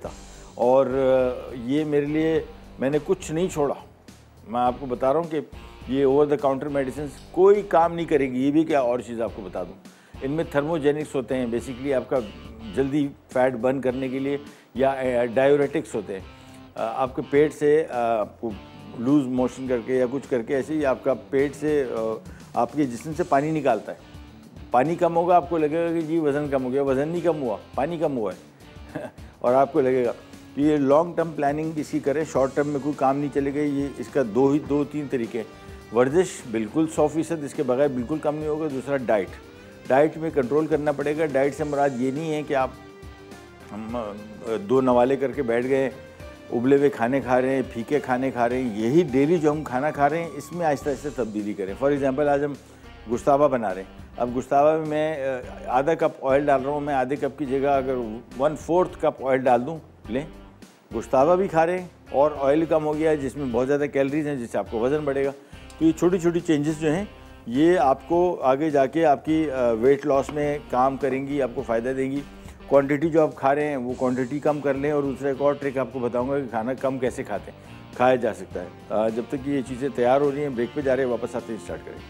और ये मेरे लिए मैंने कुछ नहीं छोड़ा। मैं आपको बता रहा हूँ कि ये ओवर द काउंटर मेडिसिन कोई काम नहीं करेगी। ये भी क्या और चीज़ आपको बता दूँ, इनमें थर्मोजेनिक्स होते हैं, बेसिकली आपका जल्दी फैट बर्न करने के लिए, या डायूरेटिक्स होते हैं, आपके पेट से आपको लूज मोशन करके या कुछ करके ऐसे ही आपका पेट से आपके जिस्म से पानी निकालता है। पानी कम होगा, आपको लगेगा कि जी वज़न कम हो गया, वज़न नहीं कम हुआ, पानी कम हुआ है और आपको लगेगा कि ये लॉन्ग टर्म प्लानिंग इसकी करें, शॉर्ट टर्म में कोई काम नहीं चलेगा। ये इसका दो तीन तरीके हैं। वर्जिश बिल्कुल 100%, इसके बगैर बिल्कुल कम नहीं होगा। दूसरा डाइट में कंट्रोल करना पड़ेगा। डाइट से मुराद ये नहीं है कि आप हम 2 नवाले करके बैठ गए, उबले हुए खाने खा रहे हैं, फीके खाने खा रहे हैं। यही डेली जो हम खाना खा रहे हैं इसमें आहिस्ता आहिस्ता तब्दीली करें। फॉर एग्जांपल आज हम गुश्ताबा बना रहे हैं। अब गुश्ताबा में मैं आधा कप ऑयल डाल रहा हूँ। मैं आधे कप की जगह अगर 1/4 कप ऑयल डाल दूँ, लें, गुश्ताबा भी खा रहे हैं और ऑयल कम हो गया है जिसमें बहुत ज़्यादा कैलोरीज हैं, जिससे आपको वज़न बढ़ेगा। तो ये छोटी छोटी चेंजेस जो हैं ये आपको आगे जाके आपकी वेट लॉस में काम करेंगी, आपको फ़ायदा देंगी। क्वांटिटी जो आप खा रहे हैं वो क्वांटिटी कम कर लें। और दूसरा एक और ट्रिक आपको बताऊंगा कि खाना कम कैसे खाया जा सकता है। जब तक ये चीज़ें तैयार हो रही हैं, ब्रेक पे जा रहे हैं, वापस आते ही स्टार्ट करें।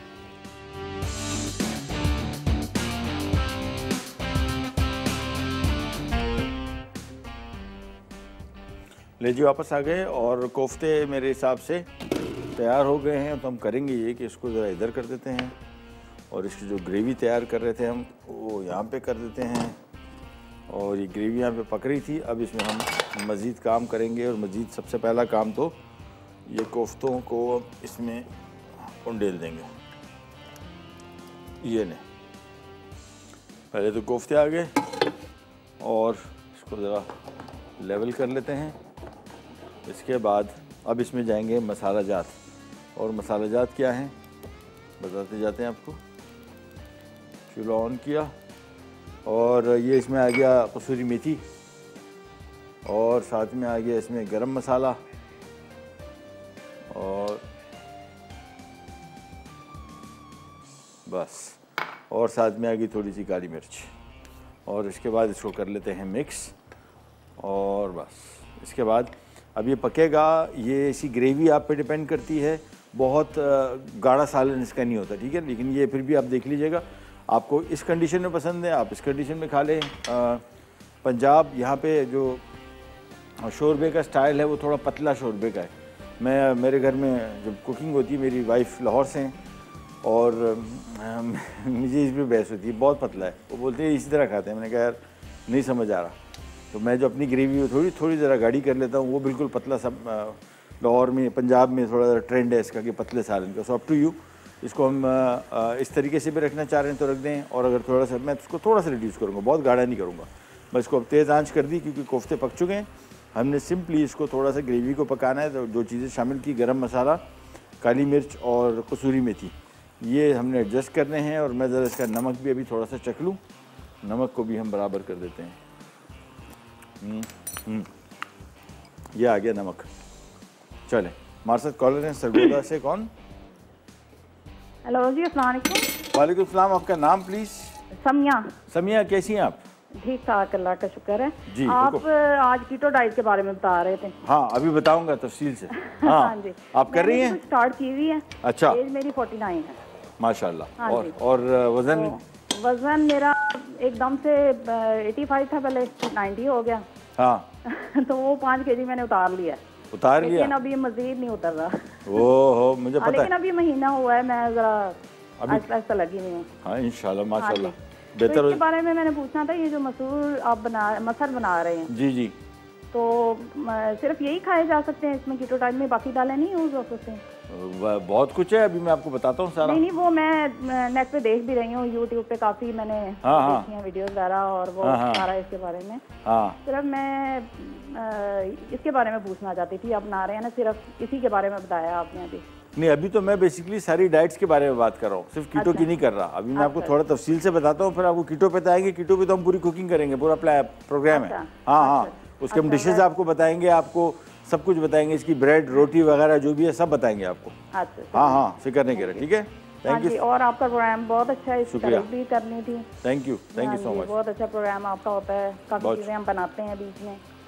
ले जी, वापस आ गए और कोफ्ते मेरे हिसाब से तैयार हो गए हैं। तो हम करेंगे ये कि इसको ज़रा इधर कर देते हैं और इसकी जो ग्रेवी तैयार कर रहे थे हम वो यहाँ पे कर देते हैं। और ये ग्रेवी यहाँ पे पक रही थी। अब इसमें हम मज़ीद काम करेंगे और मज़ीद सबसे पहला काम तो ये कोफ्तों को इसमें उंडेल देंगे। ये नहीं, पहले तो कोफ्ते आ गए और इसको ज़रा लेवल कर लेते हैं। इसके बाद अब इसमें जाएंगे मसाला जात। और मसाला जात क्या है बताते जाते हैं आपको। चूल्हा ऑन किया और ये इसमें आ गया कसूरी मेथी और साथ में आ गया इसमें गरम मसाला और बस, और साथ में आ गई थोड़ी सी काली मिर्च। और इसके बाद इसको कर लेते हैं मिक्स और बस। इसके बाद अब ये पकेगा। ये इसी ग्रेवी आप पे डिपेंड करती है। बहुत गाढ़ा सालन इसका नहीं होता, ठीक है, लेकिन ये फिर भी आप देख लीजिएगा। आपको इस कंडीशन में पसंद है, आप इस कंडीशन में खा लें। पंजाब यहाँ पे जो शोरबे का स्टाइल है वो थोड़ा पतला शोरबे का है। मेरे घर में जब कुकिंग होती है, मेरी वाइफ लाहौर से हैं और मुझे इस पर बहस होती है, बहुत पतला है। वो बोलते हैं इसी तरह खाते हैं। मैंने कहा यार नहीं समझ आ रहा, तो मैं जो अपनी ग्रेवी थोड़ी ज़रा गाढ़ी कर लेता हूँ। वो बिल्कुल पतला सब लाहौर में, पंजाब में थोड़ा ज़रा ट्रेंड है इसका कि पतले सालन का। So up to you. इसको हम इस तरीके से भी रखना चाह रहे हैं तो रख दें, और अगर थोड़ा सा मैं इसको थोड़ा सा रिड्यूस करूँगा, बहुत गाढ़ा नहीं करूँगा। मैं इसको अब तेज़ आंच कर दी क्योंकि कोफ्ते पक चुके हैं। हमने सिंपली इसको थोड़ा सा ग्रेवी को पकाना है। तो जो चीज़ें शामिल की, गरम मसाला, काली मिर्च और कसूरी मेथी, ये हमने एडजस्ट करने हैं। और मैं ज़रा इसका नमक भी अभी थोड़ा सा चख लूँ। नमक को भी हम बराबर कर देते हैं। ये आ गया नमक। चले, हमारे साथ कॉलर हैं सरगोदा से। कौन? हेलो जी, अस्सलाम वालेकुम। वालेकुम सलाम। आपका नाम प्लीज? समिया। समिया, कैसी हैं आप? ठीक ठाक, अल्लाह का शुक्र है जी। आप आज कीटो डाइट के बारे में बता रहे थे। हाँ, अभी बताऊंगा तफसील से। हाँ जी, आप कर रही हैं? स्टार्ट की हुई है। अच्छा। एज मेरी 49 है माशाल्लाह। हाँ और वजन? तो वजन मेरा एकदम से 85 था, पहले 90 हो गया। हाँ तो वो 5 kg मैंने उतार लिया। लेकिन अभी मजीद नहीं उतर रहा। ओहो, मुझे पता है। लेकिन अभी महीना हुआ है, मैं जरा आहिस्ता लगी हुई हूँ। हाँ इंशाल्लाह माशाल्लाह बेहतर। तो इसके बारे में मैंने पूछना था, ये जो मसूर आप मसल बना रहे हैं। जी जी। तो सिर्फ यही खाए जा सकते हैं इसमें कीटो डाइट में, बाकी दालें नहीं यूज हो सकते? बहुत कुछ है, अभी मैं आपको बताता हूँ सारा। नहीं, वो मैं नेट पे देख भी रही हूँ, यूट्यूब पे काफी मैंने देखी हैं वीडियोस वगैरह, और वो सारा इसके बारे में। सिर्फ मैं इसके बारे में पूछना चाहती थी। आप बना रहे हैं ना, सिर्फ इसी के बारे में बताया आपने अभी। नहीं, अभी तो मैं बेसिकली सारी डाइट्स के बारे में बात कर रहा हूँ, सिर्फ कीटो की नहीं कर रहा। अभी मैं आपको थोड़ा तफसील से बताता हूँ, फिर आपको कीटो पे आएंगे। कीटो पे तो हम पूरी कुकिंग करेंगे, पूरा प्रोग्राम है। हाँ, उसके हम डिशेज आपको बताएंगे, आपको सब कुछ बताएंगे, इसकी ब्रेड रोटी वगैरह जो भी है सब बताएंगे आपको। हाँ, फिक्र नहीं करें, ठीक है। Thank you. और आपका प्रोग्राम बहुत अच्छा है, शुक्रिया भी करनी थी। Thank you so much. बहुत अच्छा प्रोग्राम आपका होता है, काफी चीजें हम बनाते हैं बीच में।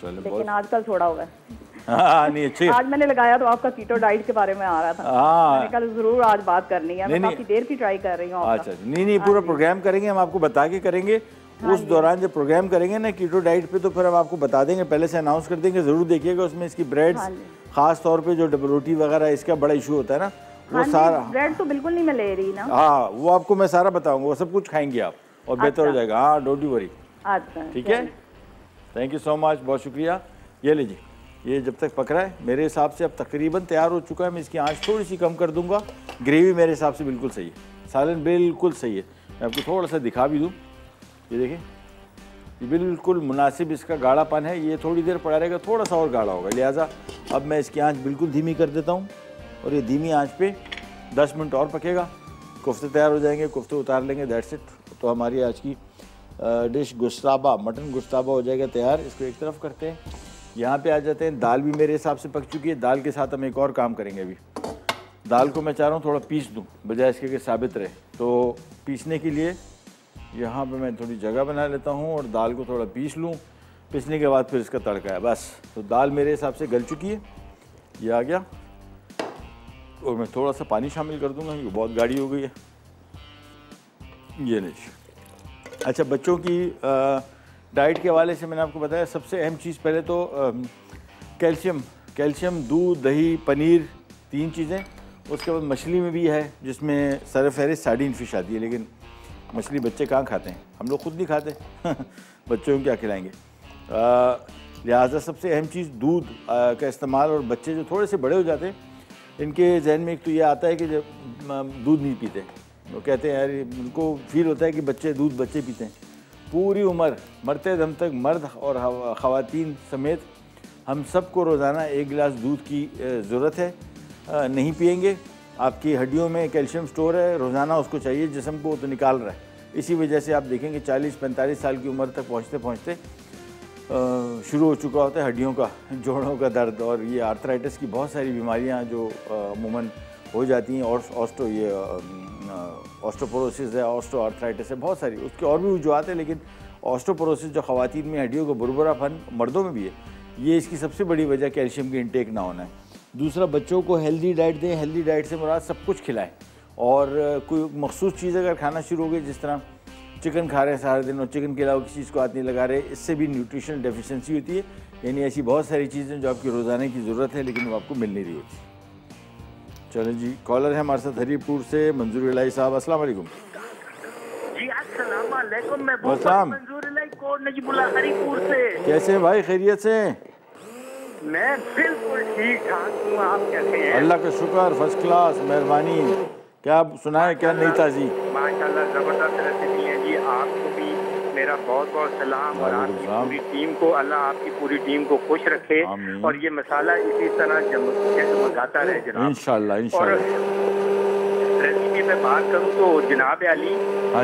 लेकिन आजकल छोड़ा हुआ है। हाँ नहीं अच्छी। आज मैंने लगाया तो आपका कीटो डाइट के बारे में आ रहा था। मैंने कहा जरूर आज बात करनी है। मैं काफी देर की ट्राई कर रही हूँ। अच्छा नहीं पूरा प्रोग्राम करेंगे हम, आपको बता के करेंगे। उस दौरान जब प्रोग्राम करेंगे ना कीटो डाइट पे, तो फिर हम आपको बता देंगे, पहले से अनाउंस कर देंगे। जरूर देखिएगा उसमें इसकी ब्रेड, खास तौर पे जो रोटी वगैरह इसका बड़ा इशू होता है ना, वो सारा। ब्रेड तो बिल्कुल नहीं मैं ले रही ना। हाँ वो आपको मैं सारा बताऊंगा, वो सब कुछ खाएंगे आप और बेहतर हो जाएगा। हाँ डोंट वरी। अच्छा ठीक है, थैंक यू सो मच, बहुत शुक्रिया। ये लीजिए, ये जब तक पक रहा है मेरे हिसाब से अब तकरीबन तैयार हो चुका है। मैं इसकी आंच थोड़ी सी कम कर दूंगा। ग्रेवी मेरे हिसाब से बिल्कुल सही है, सालन बिल्कुल सही है। मैं आपको थोड़ा सा दिखा भी दूँ, ये देखिए ये बिल्कुल मुनासिब इसका गाढ़ापन है। ये थोड़ी देर पड़ा रहेगा, थोड़ा सा और गाढ़ा होगा, लिहाजा अब मैं इसकी आंच बिल्कुल धीमी कर देता हूँ और ये धीमी आंच पे 10 मिनट और पकेगा। कोफ्ते तैयार हो जाएंगे, कोफ्ते उतार लेंगे, दैट्स इट। तो हमारी आज की डिश गुश्ताबा, मटन गुश्ताबा हो जाएगा तैयार। इसको एक तरफ करते हैं, यहाँ पे आ जाते हैं। दाल भी मेरे हिसाब से पक चुकी है। दाल के साथ हम एक और काम करेंगे। अभी दाल को मैं चाह रहा हूँ थोड़ा पीस दूँ, बजाय इसके कि साबित रहे। तो पीसने के लिए यहाँ पे मैं थोड़ी जगह बना लेता हूँ और दाल को थोड़ा पीस लूँ। पीसने के बाद फिर इसका तड़का है बस। तो दाल मेरे हिसाब से गल चुकी है, ये आ गया। और मैं थोड़ा सा पानी शामिल कर दूँगा, ये बहुत गाढ़ी हो गई है। ये नहीं। अच्छा, बच्चों की डाइट के हवाले से मैंने आपको बताया, सबसे अहम चीज़ पहले तो कैल्शियम, दूध, दही, पनीर, 3 चीज़ें। उसके बाद मछली में भी है, जिसमें सरफहरिस्त सार्डिन फिश आती है, लेकिन मछली बच्चे कहाँ खाते हैं, हम लोग खुद नहीं खाते बच्चों को क्या खिलाएंगे। लिहाजा सबसे अहम चीज़ दूध का इस्तेमाल। और बच्चे जो थोड़े से बड़े हो जाते हैं, इनके जहन में एक तो ये आता है कि जब दूध नहीं पीते, वो कहते हैं यार, उनको फील होता है कि बच्चे पीते हैं। पूरी उम्र मरते दम तक मर्द और ख़वातीन समेत हम सबको रोज़ाना 1 गिलास दूध की ज़रूरत है। नहीं पिएंगे, आपकी हड्डियों में कैल्शियम स्टोर है, रोज़ाना उसको चाहिए, जिस्म को तो निकाल रहा है। इसी वजह से आप देखेंगे 40-45 साल की उम्र तक पहुँचते शुरू हो चुका होता है हड्डियों का, जोड़ों का दर्द। और ये आर्थराइटिस की बहुत सारी बीमारियाँ जो अमूमन हो जाती हैं। और ऑस्टोपोरोसिस है, ऑस्टो आर्थराइटिस है, बहुत सारी उसकी और भी वजूहत है। लेकिन ऑस्टोपोरोसिस जो ख़वातीन में हड्डियों का बुरबुरापन, मर्दों में भी है, ये इसकी सबसे बड़ी वजह कैल्शियम की इंटेक ना होना है। दूसरा, बच्चों को हेल्दी डाइट दें। हेल्दी डाइट से मुराद सब कुछ खिलाएं। और कोई मखसूस चीज़ अगर खाना शुरू हो गई, जिस तरह चिकन खा रहे हैं सारे दिन और चिकन के अलावा किसी चीज़ को हाथ नहीं लगा रहे, इससे भी न्यूट्रिशनल डेफिशिएंसी होती है। यानी ऐसी बहुत सारी चीज़ें जो आपकी रोज़ाना की ज़रूरत है, लेकिन वो आपको मिल नहीं रही होती। चलें जी, कॉलर है हमारे साथ हरीपुर से मंजूर इलाही साहब। अस्सलाम वालेकुम। जी अस्सलाम वालेकुम। मैं मंजूर इलाही को नजीबुल्लाह हरीपुर से। कैसे भाई, खैरियत से? मैं बिल्कुल ठीक ठाक हूँ, आप कैसे हैं? अल्लाह का शुक्र, फर्स्ट क्लास, मेहरबानी। क्या सुनाए, क्या नहीं ताजी? माशाल्लाह जबरदस्त रेसिपी है जी। आपको भी मेरा बहुत बहुत सलाम और आपकी पूरी टीम को, अल्लाह आपकी पूरी टीम को खुश रखे और ये मसाला इसी तरह जमगाता रहे जनाब, इंशाल्लाह इंशाल्लाह। रेसिपी पे बात करूँ तो जनाब अली,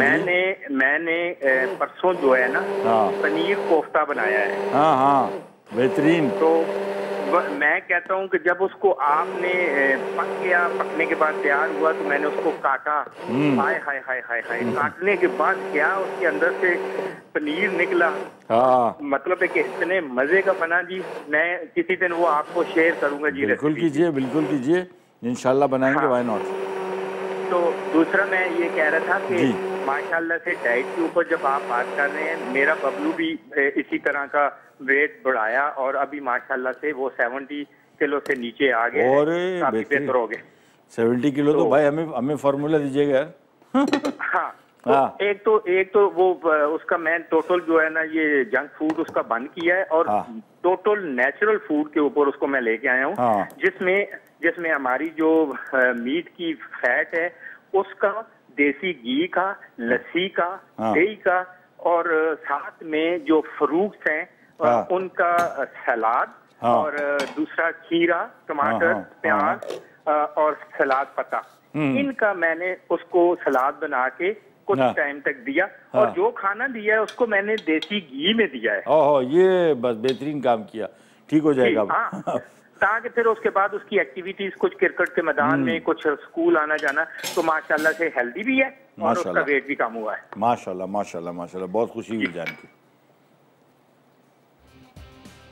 मैंने परसों जो है ना पनीर कोफ्ता बनाया है। हाँ बेहतरीन। तो मैं कहता हूँ कि जब उसको आपने पक गया, पकने के बाद तैयार हुआ, तो मैंने उसको काटा। हाय हाय हाय हाय हाय, काटने के बाद क्या उसके अंदर से पनीर निकला। मतलब है कि इतने मजे का बना जी। मैं किसी दिन वो आपको शेयर करूंगा जी। बिल्कुल कीजिए, इंशाल्लाह बनाएंगे, व्हाई नॉट। तो दूसरा मैं ये कह रहा था कि माशाल्लाह से डाइट के ऊपर जब आप बात कर रहे हैं, मेरा बबलू भी इसी तरह का वेट बढ़ाया और अभी माशाल्लाह से वो 70 किलो से नीचे आ गए और काफी बेहतर हो गए। 70 किलो तो भाई हमें फार्मूला दीजिएगा यार। हाँ, तो एक तो वो उसका मैं टोटल जो है ना ये जंक फूड उसका बंद किया है और टोटल नेचुरल फूड के ऊपर उसको मैं लेके आया हूँ, जिसमें हमारी जो मीट की फैट है उसका, देसी घी का, लस्सी का, दही का और साथ में जो फ्रूट्स हैं उनका सलाद और दूसरा खीरा, टमाटर, प्याज और सलाद पत्ता, इनका मैंने उसको सलाद बना के कुछ टाइम तक दिया और जो खाना दिया है उसको मैंने देसी घी में दिया है। ओहो, ये बस बेहतरीन काम किया, ठीक हो जाएगा। ताकि फिर उसके बाद उसकी एक्टिविटीज कुछ क्रिकेट के मैदान में, कुछ स्कूल आना जाना, तो माशाल्लाह से हेल्दी भी है और उसका वेट भी कम हुआ है। माशाल्लाह, बहुत खुशी हुई जान के।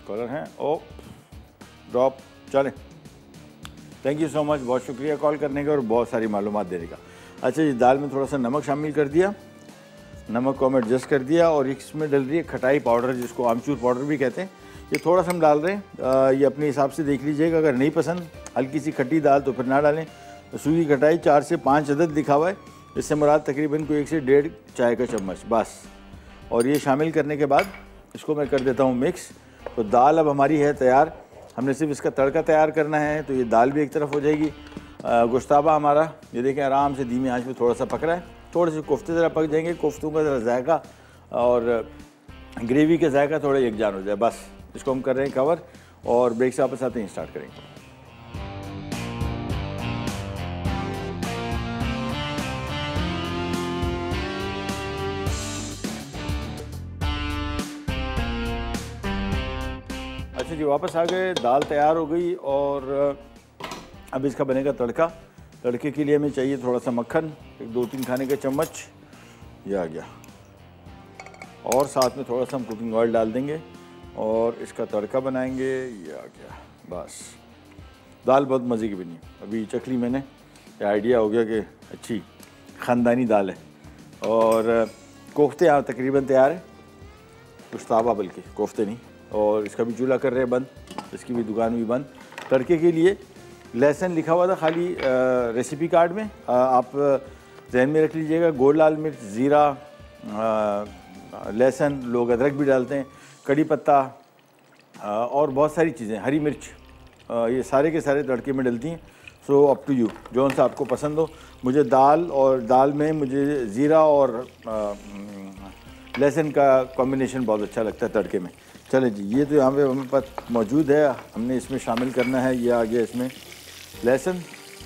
कॉलर हैं। ओ ड्रॉप, चलें। थैंक यू सो मच, बहुत शुक्रिया कॉल करने का और बहुत सारी मालूमात देने का। अच्छा जी, दाल में थोड़ा सा नमक शामिल कर दिया, नमक को हम एडजस्ट कर दिया और इसमें डल रही है खटाई पाउडर, जिसको आमचूर पाउडर भी कहते हैं। ये थोड़ा सा हम डाल रहे हैं, ये अपने हिसाब से देख लीजिएगा। अगर नहीं पसंद हल्की सी खट्टी दाल तो फिर ना डालें। सूखी खटाई 4 से 5 अदद लिखा हुआ है, इससे मुराद तकरीबन कोई 1 से 1.5 चाय का चम्मच बस। और ये शामिल करने के बाद इसको मैं कर देता हूँ मिक्स। तो दाल अब हमारी है तैयार, हमने सिर्फ इसका तड़का तैयार करना है। तो ये दाल भी एक तरफ हो जाएगी। गुश्ताबा हमारा ये देखें आराम से धीमी आंच में थोड़ा सा पक रहा है। थोड़े से कोफ्ते ज़रा पक जाएंगे, कोफ्तों का ज़रा जायका और ग्रेवी का जायका थोड़ा यकजान हो जाए, बस। इसको हम कर रहे हैं कवर और ब्रेक से वापस आते हैं स्टार्ट करेंगे। अच्छा जी, वापस आ गए, दाल तैयार हो गई और अब इसका बनेगा तड़का। तड़के के लिए हमें चाहिए थोड़ा सा मक्खन, 2-3 खाने का चम्मच, ये आ गया। और साथ में थोड़ा सा हम कुकिंग ऑयल डाल देंगे और इसका तड़का बनाएंगे, ये आ गया बस। दाल बहुत मज़े की बनी, अभी चख ली मैंने, ये आइडिया हो गया कि अच्छी ख़ानदानी दाल है। और कोफ्ते यहाँ तकरीबन तैयार है, गुश्ताबा बल्कि कोफ्ते नहीं। और इसका भी चूल्हा कर रहे हैं बंद, इसकी भी दुकान भी बंद। तड़के के लिए लहसुन लिखा हुआ था खाली रेसिपी कार्ड में, आप जहन में रख लीजिएगा। गोल लाल मिर्च, ज़ीरा, लहसुन, लोग अदरक भी डालते हैं, कड़ी पत्ता और बहुत सारी चीज़ें, हरी मिर्च, ये सारे के सारे तड़के में डलती हैं। सो अप टू यू, जो सा आपको पसंद हो। मुझे दाल में मुझे ज़ीरा और लहसुन का कॉम्बिनेशन बहुत अच्छा लगता है तड़के में। चले जी, ये तो यहाँ पे हमें पास मौजूद है, हमने इसमें शामिल करना है। ये आ गया इसमें लहसुन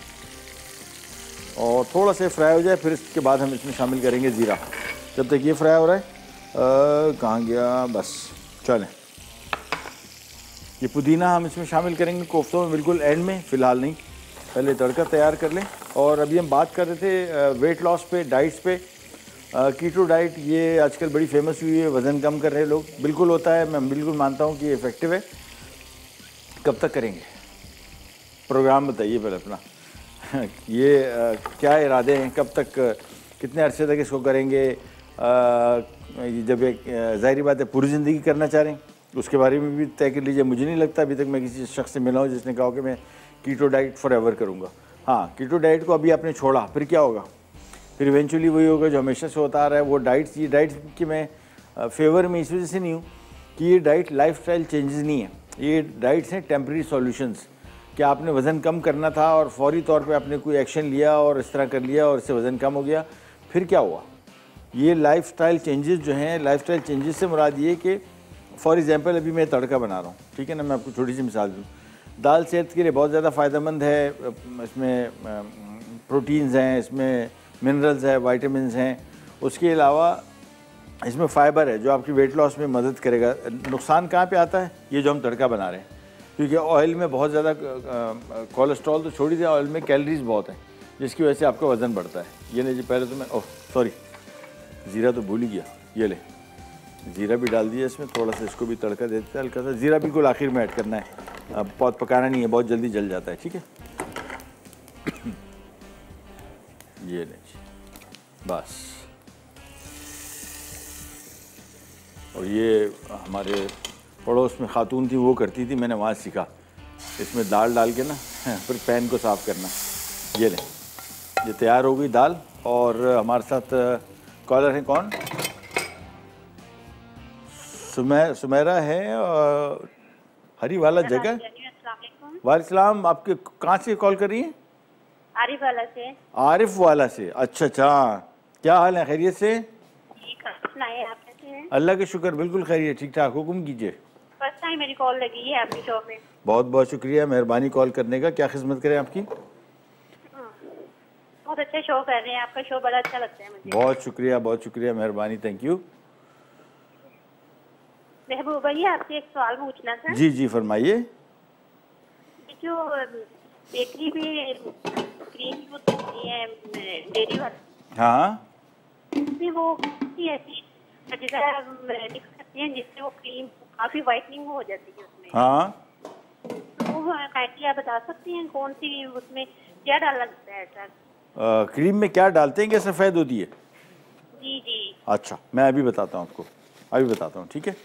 और थोड़ा सा फ्राई हो जाए, फिर इसके बाद हम इसमें शामिल करेंगे ज़ीरा। जब तक ये फ्राई हो रहा है, कहाँ गया, बस चलें। ये पुदीना हम इसमें शामिल करेंगे कोफ्तों में, बिल्कुल एंड में, फ़िलहाल नहीं, पहले तड़का तैयार कर लें। और अभी हम बात कर रहे थे वेट लॉस पे, डाइट्स पे। कीटो डाइट ये आजकल बड़ी फेमस हुई है, वज़न कम कर रहे लोग, बिल्कुल होता है, मैं बिल्कुल मानता हूँ कि ये इफ़ेक्टिव है। कब तक करेंगे प्रोग्राम, बताइए पहले अपना। ये क्या इरादे हैं, कब तक, कितने अरसे तक इसको करेंगे? जब एक ज़ाहिर बात है पूरी ज़िंदगी करना चाह रहे हैं, उसके बारे में भी तय कर लीजिए। मुझे नहीं लगता अभी तक मैं किसी शख्स से मिला हूँ जिसने कहा कि मैं कीटो डाइट फॉर एवर करूँगा। हाँ, कीटो डाइट को अभी आपने छोड़ा, फिर क्या होगा? फिर इवेंचुअली वही होगा जो हमेशा से होता आ रहा है, वो डाइट्स। ये डाइट्स की मैं फेवर में इस वजह से नहीं हूँ कि ये डाइट लाइफस्टाइल चेंजेस नहीं है, ये डाइट्स हैं टेम्प्रेरी सॉल्यूशंस। कि आपने वज़न कम करना था और फौरी तौर पे आपने कोई एक्शन लिया और इस तरह कर लिया और इससे वज़न कम हो गया, फिर क्या हुआ? ये लाइफस्टाइल चेंजेस जो हैं, लाइफस्टाइल चेंजेस से मुराद ये कि फॉर एग्जांपल अभी मैं तड़का बना रहा हूँ, ठीक है ना, मैं आपको छोटी सी मिसाल दूँ। दाल सेहत के लिए बहुत ज़्यादा फ़ायदेमंद है, इसमें प्रोटीन्स हैं, इसमें मिनरल्स है, वाइटामिन हैं। उसके अलावा इसमें फ़ाइबर है जो आपकी वेट लॉस में मदद करेगा। नुकसान कहाँ पे आता है? ये जो हम तड़का बना रहे हैं, क्योंकि ऑयल में बहुत ज़्यादा कोलेस्ट्रॉल तो छोड़ ही दिया, ऑयल में कैलोरीज बहुत हैं, जिसकी वजह से आपका वज़न बढ़ता है। ये ले जी, पहले तो मैं सॉरी ज़ीरा तो भूल ही गया, ये ले ज़ीरा भी डाल दिया इसमें, थोड़ा सा इसको भी तड़का देते हैं हल्का सा। ज़ीरा बिल्कुल आखिर में ऐड करना है, बहुत पकाना नहीं है, बहुत जल्दी जल जाता है, ठीक है। ये ले जी, बस। और ये हमारे पड़ोस में खातून थी, वो करती थी, मैंने वहाँ सीखा। इसमें दाल डाल के ना फिर पैन को साफ़ करना। ये ले, ये तैयार हो गई दाल। और हमारे साथ कॉलर हैं, कौन? सुमेरा है, हरी वाला जगह। वालेकुम, आपके कहाँ से कॉल कर रही हैं? आरिफ वाला से। आरिफ वाला से, अच्छा अच्छा। क्या हाल है, खैरियत से? अल्लाह के शुक्र, बिल्कुल खैरियत, ठीक ठाक। हुक्म कीजिए। फर्स्ट टाइम मेरी कॉल लगी है आपकी शो में। बहुत बहुत शुक्रिया, मेहरबानी कॉल करने का। क्या खिदमत करें आपकी? बहुत अच्छा शो कर रहे हैं, आपका शो बड़ा अच्छा लगता है मुझे। बहुत शुक्रिया, मेहरबानी, थैंक यू। महबूब भैया, आपसे एक सवाल पूछना था। जी जी, फरमाइए। जो बेकरी में क्रीम यूज होती है डेयरी वाली, हाँ, उसमें वो ऐसी मिक्स करते हैं जिससे वो क्रीम काफी वाइटनिंग हो जाती है उसमें। हाँ, तो काइंडली आप बता सकते हैं कौन सी उसमें क्या डालना लगता है सर? क्रीम में क्या डालते हैं कि सफ़ेद होती है? जी जी। अच्छा, मैं अभी बताता हूँ आपको, अभी बताता हूँ, ठीक है।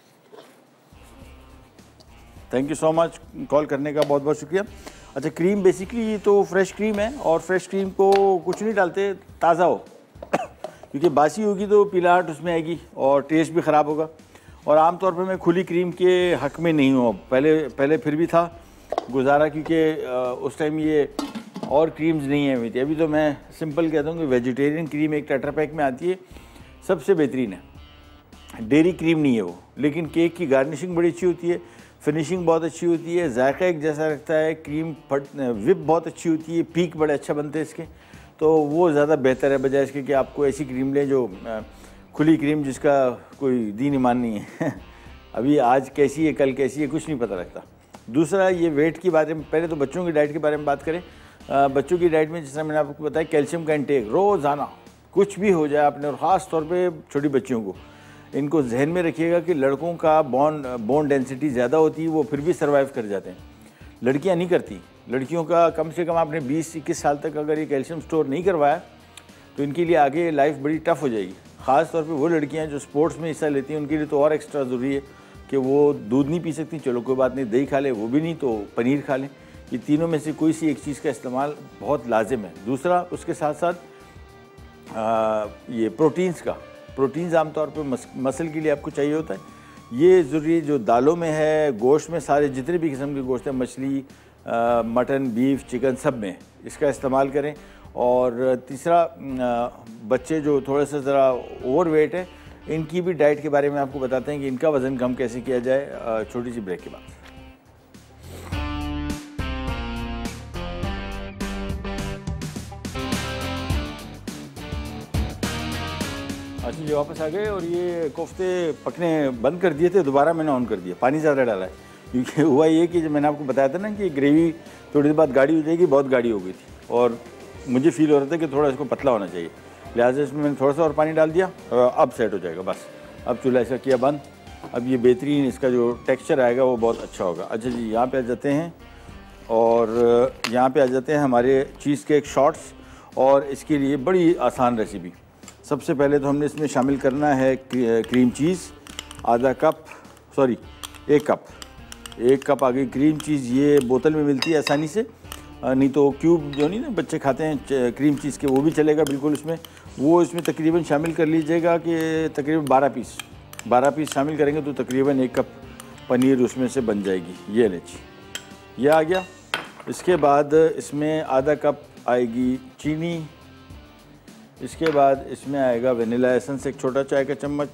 Thank you so much, call करने का बहुत बहुत शुक्रिया। अच्छा, क्रीम बेसिकली तो फ्रेश क्रीम है, और फ्रेश क्रीम को कुछ नहीं डालते, ताज़ा हो क्योंकि बासी होगी तो पीलाहट उसमें आएगी और टेस्ट भी ख़राब होगा। और आमतौर पर मैं खुली क्रीम के हक़ में नहीं हूँ, पहले फिर भी था गुजारा, क्योंकि उस टाइम ये और क्रीम्स नहीं है हुई थी। अभी तो मैं सिंपल कहता हूँ कि वेजिटेरियन क्रीम एक टेट्रा पैक में आती है, सबसे बेहतरीन है। डेयरी क्रीम नहीं है वो, लेकिन केक की गार्निशिंग बड़ी अच्छी होती है, फिनिशिंग बहुत अच्छी होती है, जायका एक जैसा रखता है, क्रीम विप बहुत अच्छी होती है, पीक बड़े अच्छा बनते हैं इसके, तो वो ज़्यादा बेहतर है बजाय इसके कि आपको ऐसी क्रीम लें जो खुली क्रीम जिसका कोई दीन ईमान नहीं है। अभी आज कैसी है कल कैसी है कुछ नहीं पता लगता। दूसरा, ये वेट की बारे में, पहले तो बच्चों की डाइट के बारे में बात करें। बच्चों की डाइट में जैसा मैंने आपको बताया, कैल्शियम का इंटेक रोज़ाना, कुछ भी हो जाए आपने, और ख़ास तौर पे छोटी बच्चियों को इनको जहन में रखिएगा कि लड़कों का बोन डेंसिटी ज़्यादा होती है, वो फिर भी सर्वाइव कर जाते हैं, लड़कियां नहीं करती। लड़कियों का कम से कम आपने 20-21 साल तक अगर ये कैल्शियम स्टोर नहीं करवाया तो इनके लिए आगे लाइफ बड़ी टफ हो जाएगी। ख़ास तौर पे वो लड़कियां जो स्पोर्ट्स में हिस्सा लेती हैं, उनके लिए तो और एक्स्ट्रा ज़रूरी है कि वो दूध नहीं पी सकती, चलो कोई बात नहीं, दही खा लें, वो भी नहीं तो पनीर खा लें। ये तीनों में से कोई सी एक चीज़ का इस्तेमाल बहुत लाजिम है। दूसरा, उसके साथ साथ ये प्रोटीन्स आमतौर पे मसल के लिए आपको चाहिए होता है, ये ज़रूरी, जो दालों में है, गोश्त में, सारे जितने भी किस्म के गोश्त हैं, मछली, मटन, बीफ, चिकन, सब में इसका इस्तेमाल करें। और तीसरा, बच्चे जो थोड़े से ज़रा ओवरवेट है, इनकी भी डाइट के बारे में आपको बताते हैं कि इनका वज़न कम कैसे किया जाए, छोटी सी ब्रेक के बाद। अच्छा जी, वापस आ गए और ये कोफ्ते पकने बंद कर दिए थे, दोबारा मैंने ऑन कर दिया, पानी ज़्यादा डाला है, क्योंकि हुआ ये कि जब मैंने आपको बताया था ना कि ग्रेवी थोड़ी देर बाद गाढ़ी हो जाएगी, बहुत गाढ़ी हो गई थी और मुझे फील हो रहा था कि थोड़ा इसको पतला होना चाहिए, लिहाजा इसमें मैंने थोड़ा सा और पानी डाल दिया, अब सेट हो जाएगा बस। अब चूल्हा ऐसा किया बंद, अब ये बेहतरीन इसका जो टेक्स्चर आएगा वो बहुत अच्छा होगा। अच्छा जी, यहाँ पे आ जाते हैं और यहाँ पे आ जाते हैं हमारे चीज़ केक शॉर्ट्स, और इसके लिए बड़ी आसान रेसिपी। सबसे पहले तो हमने इसमें शामिल करना है क्रीम चीज़, आधा कप, सॉरी 1 कप, 1 कप आ गई क्रीम चीज़। ये बोतल में मिलती है आसानी से, नहीं तो क्यूब जो नहीं ना बच्चे खाते हैं क्रीम चीज़ के, वो भी चलेगा बिल्कुल इसमें। वो इसमें तकरीबन शामिल कर लीजिएगा कि तकरीबन 12 पीस शामिल करेंगे तो तकरीबन 1 कप पनीर उसमें से बन जाएगी। ये लीजिए, ये आ गया। इसके बाद इसमें आधा कप आएगी चीनी, इसके बाद इसमें आएगा वनीला एसेंस 1 छोटा चाय का चम्मच,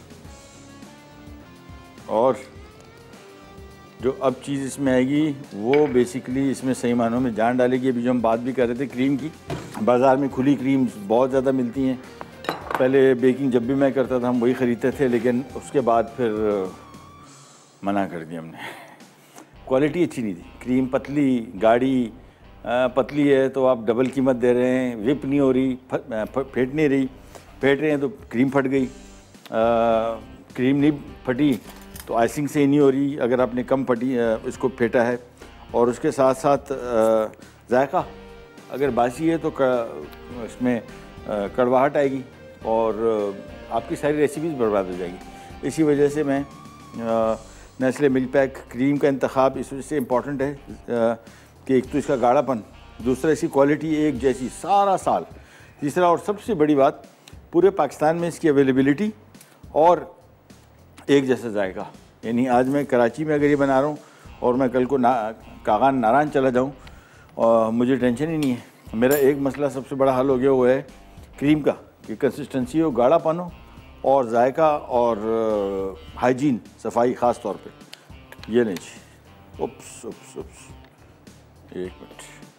और जो अब चीज़ इसमें आएगी वो बेसिकली इसमें सही मानों में जान डालेगी। अभी जो हम बात भी कर रहे थे क्रीम की, बाज़ार में खुली क्रीम बहुत ज़्यादा मिलती हैं। पहले बेकिंग जब भी मैं करता था हम वही ख़रीदते थे, लेकिन उसके बाद फिर मना कर दिया हमने, क्वालिटी अच्छी नहीं थी। क्रीम पतली गाढ़ी, पतली है तो आप डबल कीमत दे रहे हैं, विप नहीं हो रही, फेंट नहीं रही, फेंट रहे हैं तो क्रीम फट गई, क्रीम नहीं फटी तो आइसिंग से ही नहीं हो रही अगर आपने कम फटी इसको फेंटा है। और उसके साथ साथ जायका अगर बासी है तो इसमें कड़वाहट आएगी और आपकी सारी रेसिपीज़ बर्बाद हो जाएगी। इसी वजह से मैं नेस्ले मिल्क पैक क्रीम का इंतखाब इस वजह से इम्पॉर्टेंट है कि एक तो इसका गाढ़ापन, दूसरा इसकी क्वालिटी एक जैसी सारा साल, तीसरा और सबसे बड़ी बात पूरे पाकिस्तान में इसकी अवेलेबिलिटी और एक जैसा जाएगा। यानी आज मैं कराची में अगर ये बना रहा हूँ और मैं कल को कागान नारायण चला जाऊँ और मुझे टेंशन ही नहीं है। मेरा एक मसला सबसे बड़ा हल हो गया, वो है क्रीम का, कि कंसिस्टेंसी हो, गाढ़ापन हो और जायका और हाइजीन, सफाई ख़ास तौर पे। ये नहीं जी, उप्स उप्स उप्स, 1 मिनट,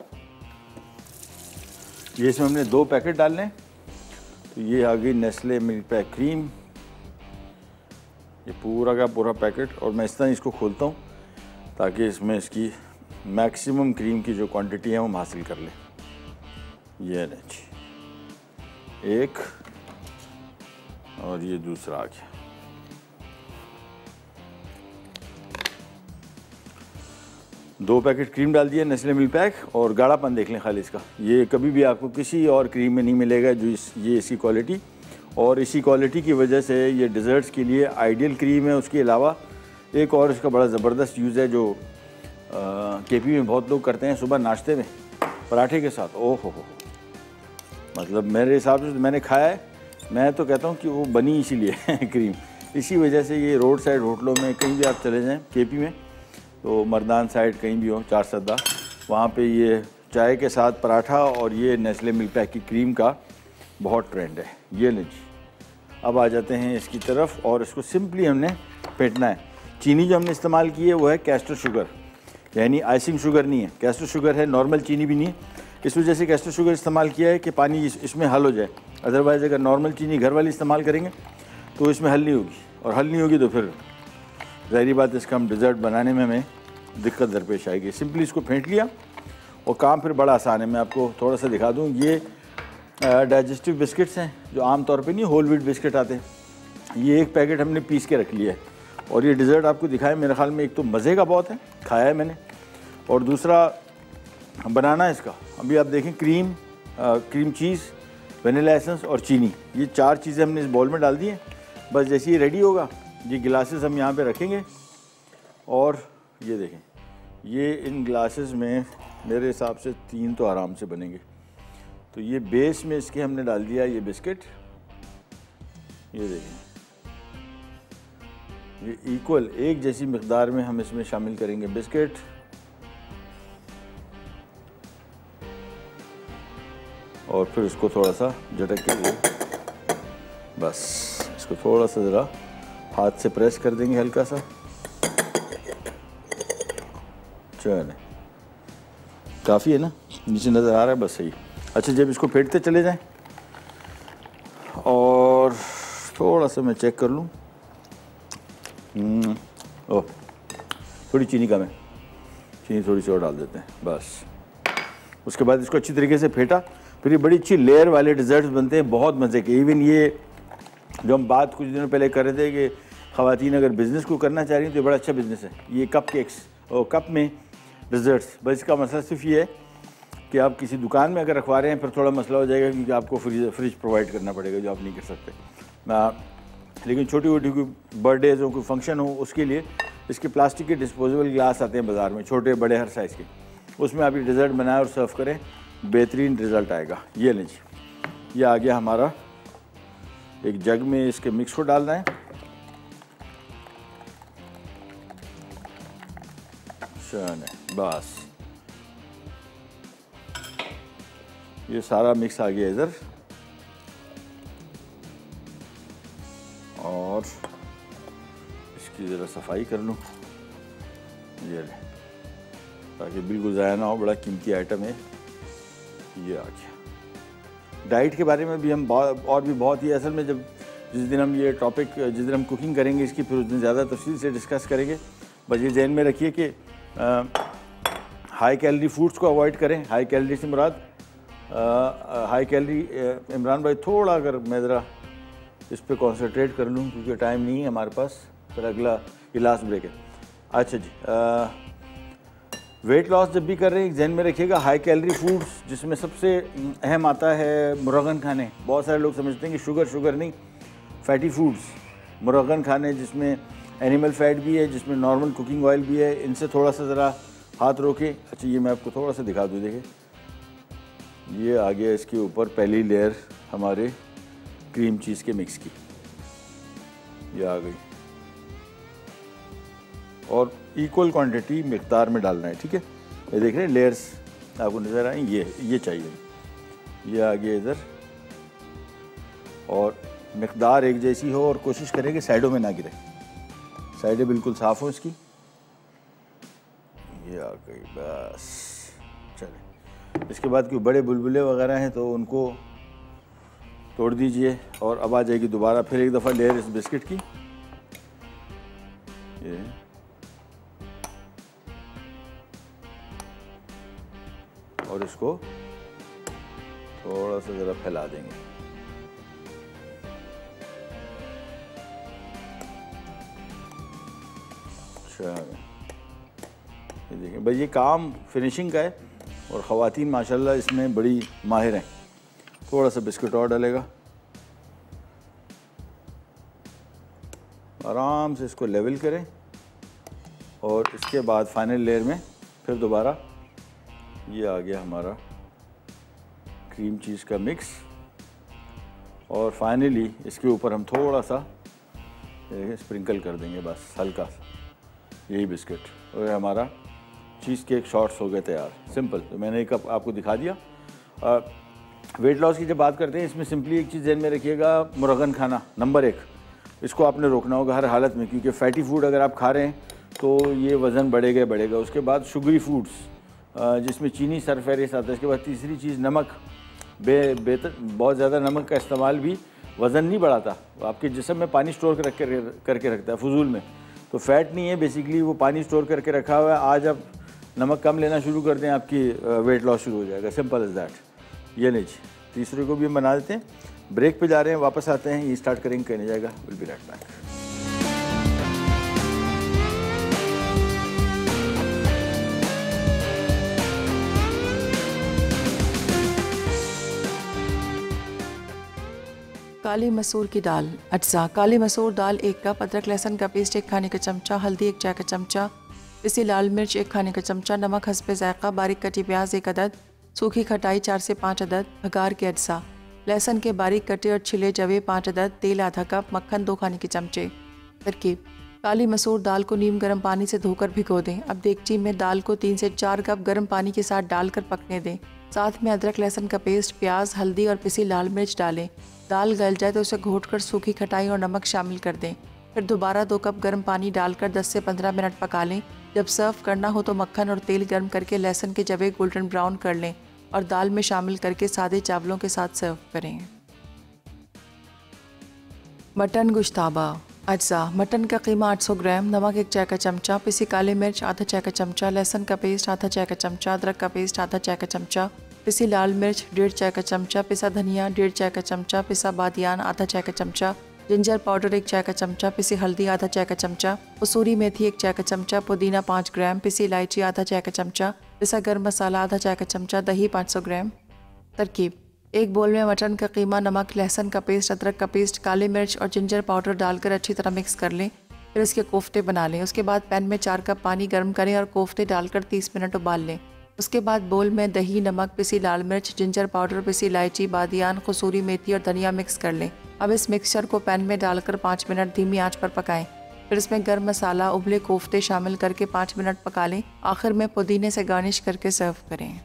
ये इसमें हमने 2 पैकेट डालने हैं। तो ये आ गई नेस्ले मिल्क पैक क्रीम, ये पूरा का पूरा पैकेट, और मैं इस तरह इसको खोलता हूँ ताकि इसमें इसकी मैक्सिमम क्रीम की जो क्वांटिटी है वो हम हासिल कर लें। ये नहीं, 1 और ये दूसरा आ गया। 2 पैकेट क्रीम डाल दिया, नेस्ले मिल्क पैक, और गाढ़ापन देख लें खाली इसका, ये कभी भी आपको किसी और क्रीम में नहीं मिलेगा जो ये इसकी क्वालिटी, और इसी क्वालिटी की वजह से ये डिज़र्ट्स के लिए आइडियल क्रीम है। उसके अलावा एक और इसका बड़ा ज़बरदस्त यूज़ है जो केपी में बहुत लोग करते हैं सुबह नाश्ते में पराठे के साथ। ओह हो, मतलब मेरे हिसाब से मैंने खाया है, मैं तो कहता हूँ कि वो बनी इसीलिए है क्रीम, इसी वजह से ये रोड साइड होटलों में कहीं भी आप चले जाएं केपी में, तो मर्दान साइड कहीं भी हो, 4 सद्दा, वहाँ पे ये चाय के साथ पराठा और ये नेस्ले मिल्क पैक की क्रीम का बहुत ट्रेंड है। ये लें जी, अब आ जाते हैं इसकी तरफ, और इसको सिंपली हमने फेंटना है। चीनी जो हमने इस्तेमाल की है वो है कैस्टर शुगर, यानी आइसिंग शुगर नहीं है, कैस्टर शुगर है, नॉर्मल चीनी भी नहीं है। इस वजह से कैस्टर शुगर इस्तेमाल किया है कि पानी इसमें हल हो जाए, अदरवाइज़ अगर नॉर्मल चीनी घर वाली इस्तेमाल करेंगे तो इसमें हल नहीं होगी, और हल नहीं होगी तो फिर ज़ाहिर बात इसका हम डिज़र्ट बनाने में हमें दिक्कत दरपेश आएगी। सिंपली इसको फेंट लिया और काम फिर बड़ा आसान है। मैं आपको थोड़ा सा दिखा दूँ, ये डाइजेस्टिव बिस्किट्स हैं जो आम तौर पे नहीं होल व्हीट बिस्किट आते हैं, ये 1 पैकेट हमने पीस के रख लिया है। और ये डिज़र्ट आपको दिखाए, मेरे ख्याल में एक तो मज़े का बहुत है, खाया है मैंने, और दूसरा बनाना इसका अभी आप देखें, क्रीम चीज़, वनीला एसेंस और चीनी, ये 4 चीज़ें हमने इस बाउल में डाल दी हैं। बस जैसे ही रेडी होगा, ये गिलासेस हम यहाँ पे रखेंगे, और ये देखें, ये इन ग्लासेस में मेरे हिसाब से 3 तो आराम से बनेंगे। तो ये बेस में इसके हमने डाल दिया ये बिस्किट, ये देखें, ये इक्वल एक जैसी मिक़दार में हम इसमें शामिल करेंगे बिस्किट, और फिर इसको थोड़ा सा झटक के लिए बस इसको थोड़ा सा ज़रा हाथ से प्रेस कर देंगे हल्का सा, चले काफ़ी है ना, नीचे नज़र आ रहा है, बस सही। अच्छा, जब इसको फेंटते चले जाएं, और थोड़ा सा मैं चेक कर लूँ, ओह थोड़ी चीनी कम है, चीनी थोड़ी सी और डाल देते हैं बस। उसके बाद इसको अच्छी तरीके से फेंटा, फिर ये बड़ी अच्छी लेयर वाले डिज़र्ट्स बनते हैं, बहुत मज़े के। इवन ये जो हम बात कुछ दिनों पहले कर रहे थे कि ख़वातीन अगर बिज़नेस को करना चाह रही हैं तो ये बड़ा अच्छा बिज़नेस है, ये कप केक्स और कप में डिज़र्ट्स। बस इसका मसला सिर्फ ये है कि आप किसी दुकान में अगर रखवा रहे हैं फिर थोड़ा मसला हो जाएगा, क्योंकि आपको फ्रिज प्रोवाइड करना पड़ेगा, जो आप नहीं कर सकते। लेकिन छोटी मोटी कोई बर्थडेज हो, कोई फंक्शन हो, उसके लिए इसके प्लास्टिक के डिस्पोजेबल ग्लास आते हैं बाज़ार में, छोटे बड़े हर साइज़ के, उसमें आप ये डिज़र्ट बनाएं और सर्व करें, बेहतरीन रिज़ल्ट आएगा। ये लें जी, ये आ गया हमारा, एक जग में इसके मिक्स को डालना है, बस ये सारा मिक्स आ गया इधर, और इसकी ज़रा सफाई कर लूँ, ये ले, ताकि बिल्कुल ज़ाया ना हो, बड़ा कीमती आइटम है। ये आ गया। डाइट के बारे में भी हम और भी बहुत ही, असल में जब जिस दिन हम ये टॉपिक, जिस दिन हम कुकिंग करेंगे इसकी, फिर उस दिन ज़्यादा तफसील से डिस्कस करेंगे। बस ये ध्यान में रखिए कि हाई कैलोरी फूड्स को अवॉइड करें। हाई कैलोरी से मुराद हाई कैलोरी, इमरान भाई थोड़ा अगर मैं ज़रा इस पर कॉन्सेंट्रेट कर लूँ, क्योंकि टाइम नहीं है हमारे पास, फिर अगला ये लास्ट ब्रेक है। अच्छा जी, वेट लॉस जब भी कर रहे हैं जहन में रखिएगा, हाई कैलोरी फूड्स जिसमें सबसे अहम आता है मुरगन खाने। बहुत सारे लोग समझते हैं कि शुगर नहीं, फैटी फूड्स, मुरगन खाने जिसमें एनिमल फैट भी है, जिसमें नॉर्मल कुकिंग ऑयल भी है, इनसे थोड़ा सा ज़रा हाथ रोके। अच्छा, ये मैं आपको थोड़ा सा दिखा दूँ, देखिए ये आ गया इसके ऊपर पहली लेयर हमारे क्रीम चीज़ के मिक्स की, ये आ गई, और इक्वल क्वांटिटी मिक़दार में डालना है, ठीक है। ये देख रहे हैं लेयर्स आपको नज़र आए, ये चाहिए, ये आ गया इधर, और मिक़दार एक जैसी हो, और कोशिश करें कि साइडों में ना गिरे, साइडें बिल्कुल साफ़ हो इसकी। ये आ गई, बस चले। इसके बाद कोई बड़े बुलबुले वगैरह हैं तो उनको तोड़ दीजिए, और अब आ जाएगी दोबारा फिर एक दफ़ा लेयर इस बिस्किट की, ये और इसको थोड़ा सा ज़रा फैला देंगे। अच्छा, ये देखें भाई, ये काम फिनिशिंग का है और ख़वातीन माशाल्लाह इसमें बड़ी माहिर हैं। थोड़ा सा बिस्किट और डलेगा, आराम से इसको लेवल करें और इसके बाद फाइनल लेयर में फिर दोबारा ये आ गया हमारा क्रीम चीज़ का मिक्स और फाइनली इसके ऊपर हम थोड़ा सा स्प्रिंकल कर देंगे, बस हल्का सा, यही बिस्किट और हमारा चीज़ केक शॉर्ट्स हो गए तैयार। सिंपल, तो मैंने एक आपको दिखा दिया। वेट लॉस की जब बात करते हैं इसमें सिंपली एक चीज़ ध्यान में रखिएगा, मुरगन खाना नंबर 1, इसको आपने रोकना होगा हर हालत में, क्योंकि फैटी फूड अगर आप खा रहे हैं तो ये वज़न बढ़ेगा। उसके बाद शुगरी फूड्स जिसमें चीनी सरफेरिस आता है। इसके बाद तीसरी चीज़ नमक, बहुत ज़्यादा नमक का इस्तेमाल भी वज़न नहीं बढ़ाता, आपके जिस्म में पानी स्टोर करके रखता है फजूल में, तो फैट नहीं है बेसिकली, वो पानी स्टोर करके रखा हुआ है। आज आप नमक कम लेना शुरू कर दें, आपकी वेट लॉस शुरू हो जाएगा, सिंपल इज़ दैट। ये लीजिए, तीसरे को भी हम बना देते हैं। ब्रेक पे जा रहे हैं, वापस आते हैं, ये स्टार्ट करेंगे, कहने जाएगा। Will be right back. काली मसूर की दाल। अज्जा: काली मसूर दाल 1 कप, अदरक लहसुन का पेस्ट 1 खाने का चमचा, हल्दी 1 चाय का चमचा, पिसी लाल मिर्च 1 खाने का चमचा, नमक हस्बे जायका, बारीक कटी प्याज 1 अदद, सूखी खटाई 4 से 5 अदद, भगार के अज्जा: लहसुन के बारीक कटे और छिले जवे 5 अदद, तेल आधा कप, मक्खन 2 खाने के चमचे। तरकीब: काली मसूर दाल को नीम गर्म पानी से धोकर भिगो दें। अब देगची में दाल को 3 से 4 कप गर्म पानी के साथ डालकर पकने दें। साथ में अदरक लहसुन का पेस्ट, प्याज, हल्दी और पिसी लाल मिर्च डालें। दाल गल जाए तो उसे घोटकर सूखी खटाई और नमक शामिल कर दें। फिर दोबारा 2 कप गर्म पानी डालकर 10 से 15 मिनट पका लें। जब सर्व करना हो तो मक्खन और तेल गर्म करके लहसुन के जवे गोल्डन ब्राउन कर लें और दाल में शामिल करके सादे चावलों के साथ सर्व करें। मटन गुश्ताबा। अज्जा: मटन का कीमा 800 ग्राम, नमक 1 चाय का चमचा, पिसी काली मिर्च आधा चाय का चमचा, लहसुन का पेस्ट आधा चाय का चमचा, अदरक का पेस्ट आधा चाय का चमचा, पिसी लाल मिर्च 1.5 चाय का चमचा, पिसा धनिया 1.5 चाय का चमचा, पिसा बादियान आधा चाय का चमचा, जिंजर पाउडर 1 चाय का चमचा, पिसी हल्दी आधा चाय का चमचा, कसूरी मेथी 1 चाय का चमचा, पुदीना 5 ग्राम, पिसी इलायची आधा चाय का चमचा, पिसा गर्म मसाला आधा चाय का चमचा, दही 500 ग्राम। तरकीब: एक बोल में मटन का कीमा, नमक, लहसुन का पेस्ट, अदरक का पेस्ट, काली मिर्च और जिंजर पाउडर डालकर अच्छी तरह मिक्स कर लें। फिर इसके कोफ्ते बना लें। उसके बाद पैन में 4 कप पानी गर्म करें और कोफ्ते डालकर 30 मिनट उबाल लें। उसके बाद बोल में दही, नमक, पिसी लाल मिर्च, जिंजर पाउडर, पिसी इलायची, बादियान, कसूरी मेथी और धनिया मिक्स कर लें। अब इस मिक्सचर को पैन में डालकर 5 मिनट धीमी आंच पर पकाएं। फिर इसमें गर्म मसाला, उबले कोफ्ते शामिल करके 5 मिनट पका लें। आखिर में पुदीने से गार्निश करके सर्व करें।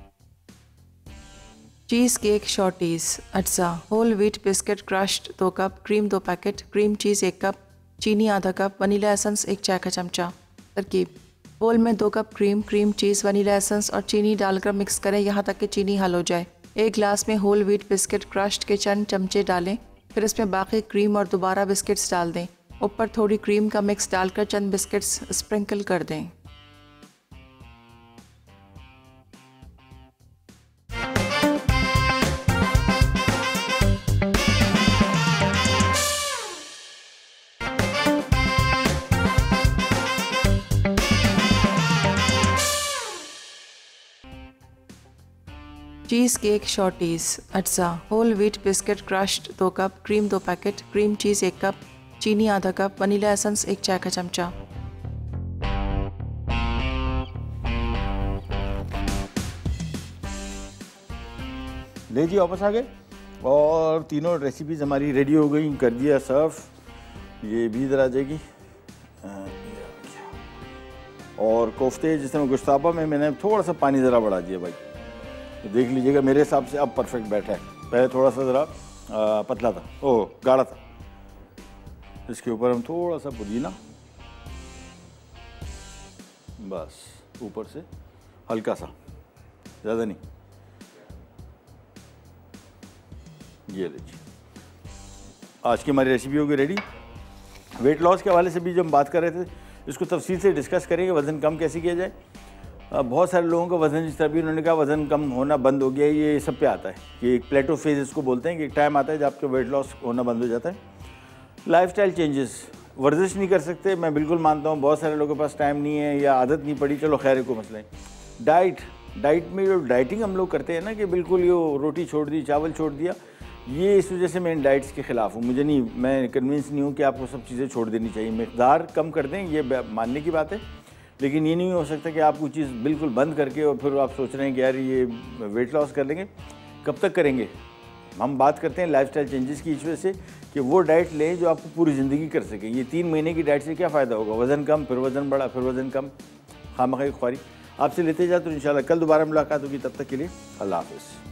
Cheesecake shorties. अज्जा: whole wheat biscuit crushed 2 cup, cream 2 packet, cream cheese 1 cup, चीनी आधा कप, वनीला एसेंस 1 चाय का चमचा। तरकीब: बोल में 2 cup cream cheese, vanilla essence और चीनी डालकर मिक्स करें यहाँ तक कि चीनी हल हो जाए। 1 गिलास में होल व्हीट बिस्किट क्रश्ड के चंद चमचे डालें। फिर इसमें बाकी क्रीम और दोबारा बिस्किट्स डाल दें। ऊपर थोड़ी क्रीम का मिक्स डालकर चंद बिस्किट्स स्प्रिंकल कर दें। Cheesecake shorties. अज्जा: whole wheat biscuit crushed 2 cup, cream 2 packet, cream cheese 1 cup, चीनी आधा कप, वनीला एसेंस 1 चाय का चमचा। ले जी, वापस आ गए और तीनों रेसिपीज़ हमारी रेडी हो गई, कर दिया सर्व। ये भी इधर आ जाएगी। और कोफ्ते जिस तरह गुश्ताबा में मैंने थोड़ा सा पानी ज़रा बढ़ा दिया भाई, तो देख लीजिएगा मेरे हिसाब से अब परफेक्ट बैठा है। पहले थोड़ा सा ज़रा पतला था, ओह गाढ़ा था। इसके ऊपर हम थोड़ा सा पुदीना, बस ऊपर से हल्का सा, ज़्यादा नहीं। ये लीजिए, आज की हमारी रेसिपी होगी रेडी। वेट लॉस के हवाले से भी जो हम बात कर रहे थे, इसको तफसील से डिस्कस करेंगे, वज़न कम कैसे किया जाए। बहुत सारे लोगों का वज़न, जिस तरह भी उन्होंने कहा वज़न कम होना बंद हो गया, ये सब पे आता है कि एक प्लेटो फेज इसको बोलते हैं कि एक टाइम आता है जब आपका वेट लॉस होना बंद हो जाता है। लाइफस्टाइल चेंजेस वर्जिश नहीं कर सकते, मैं बिल्कुल मानता हूँ, बहुत सारे लोगों के पास टाइम नहीं है या आदत नहीं पड़ी, चलो खैर को मसला है। डाइट में जो डाइटिंग हम लोग करते हैं ना कि बिल्कुल ये रोटी छोड़ दी, चावल छोड़ दिया, ये इस वजह से मैं इन डाइट्स के ख़िलाफ़ हूँ। मुझे नहीं, मैं कन्विंस नहीं हूँ कि आपको सब चीज़ें छोड़ देनी चाहिए, मकदार कम कर दें, ये मानने की बात है, लेकिन ये नहीं हो सकता कि आप कोई चीज़ बिल्कुल बंद करके और फिर आप सोच रहे हैं कि यार ये वेट लॉस कर लेंगे। कब तक करेंगे? हम बात करते हैं लाइफस्टाइल चेंजेस की इस वजह से कि वो डाइट लें जो आपको पूरी ज़िंदगी कर सके। ये 3 महीने की डाइट से क्या फ़ायदा होगा? वज़न कम, फिर वज़न बढ़ा, फिर वज़न कम, खामखा ख्वारी। आपसे लेते जाए तो इंशाल्लाह कल दोबारा मुलाकात होगी, तब तक के लिए अल्लाह हाफ़िज़।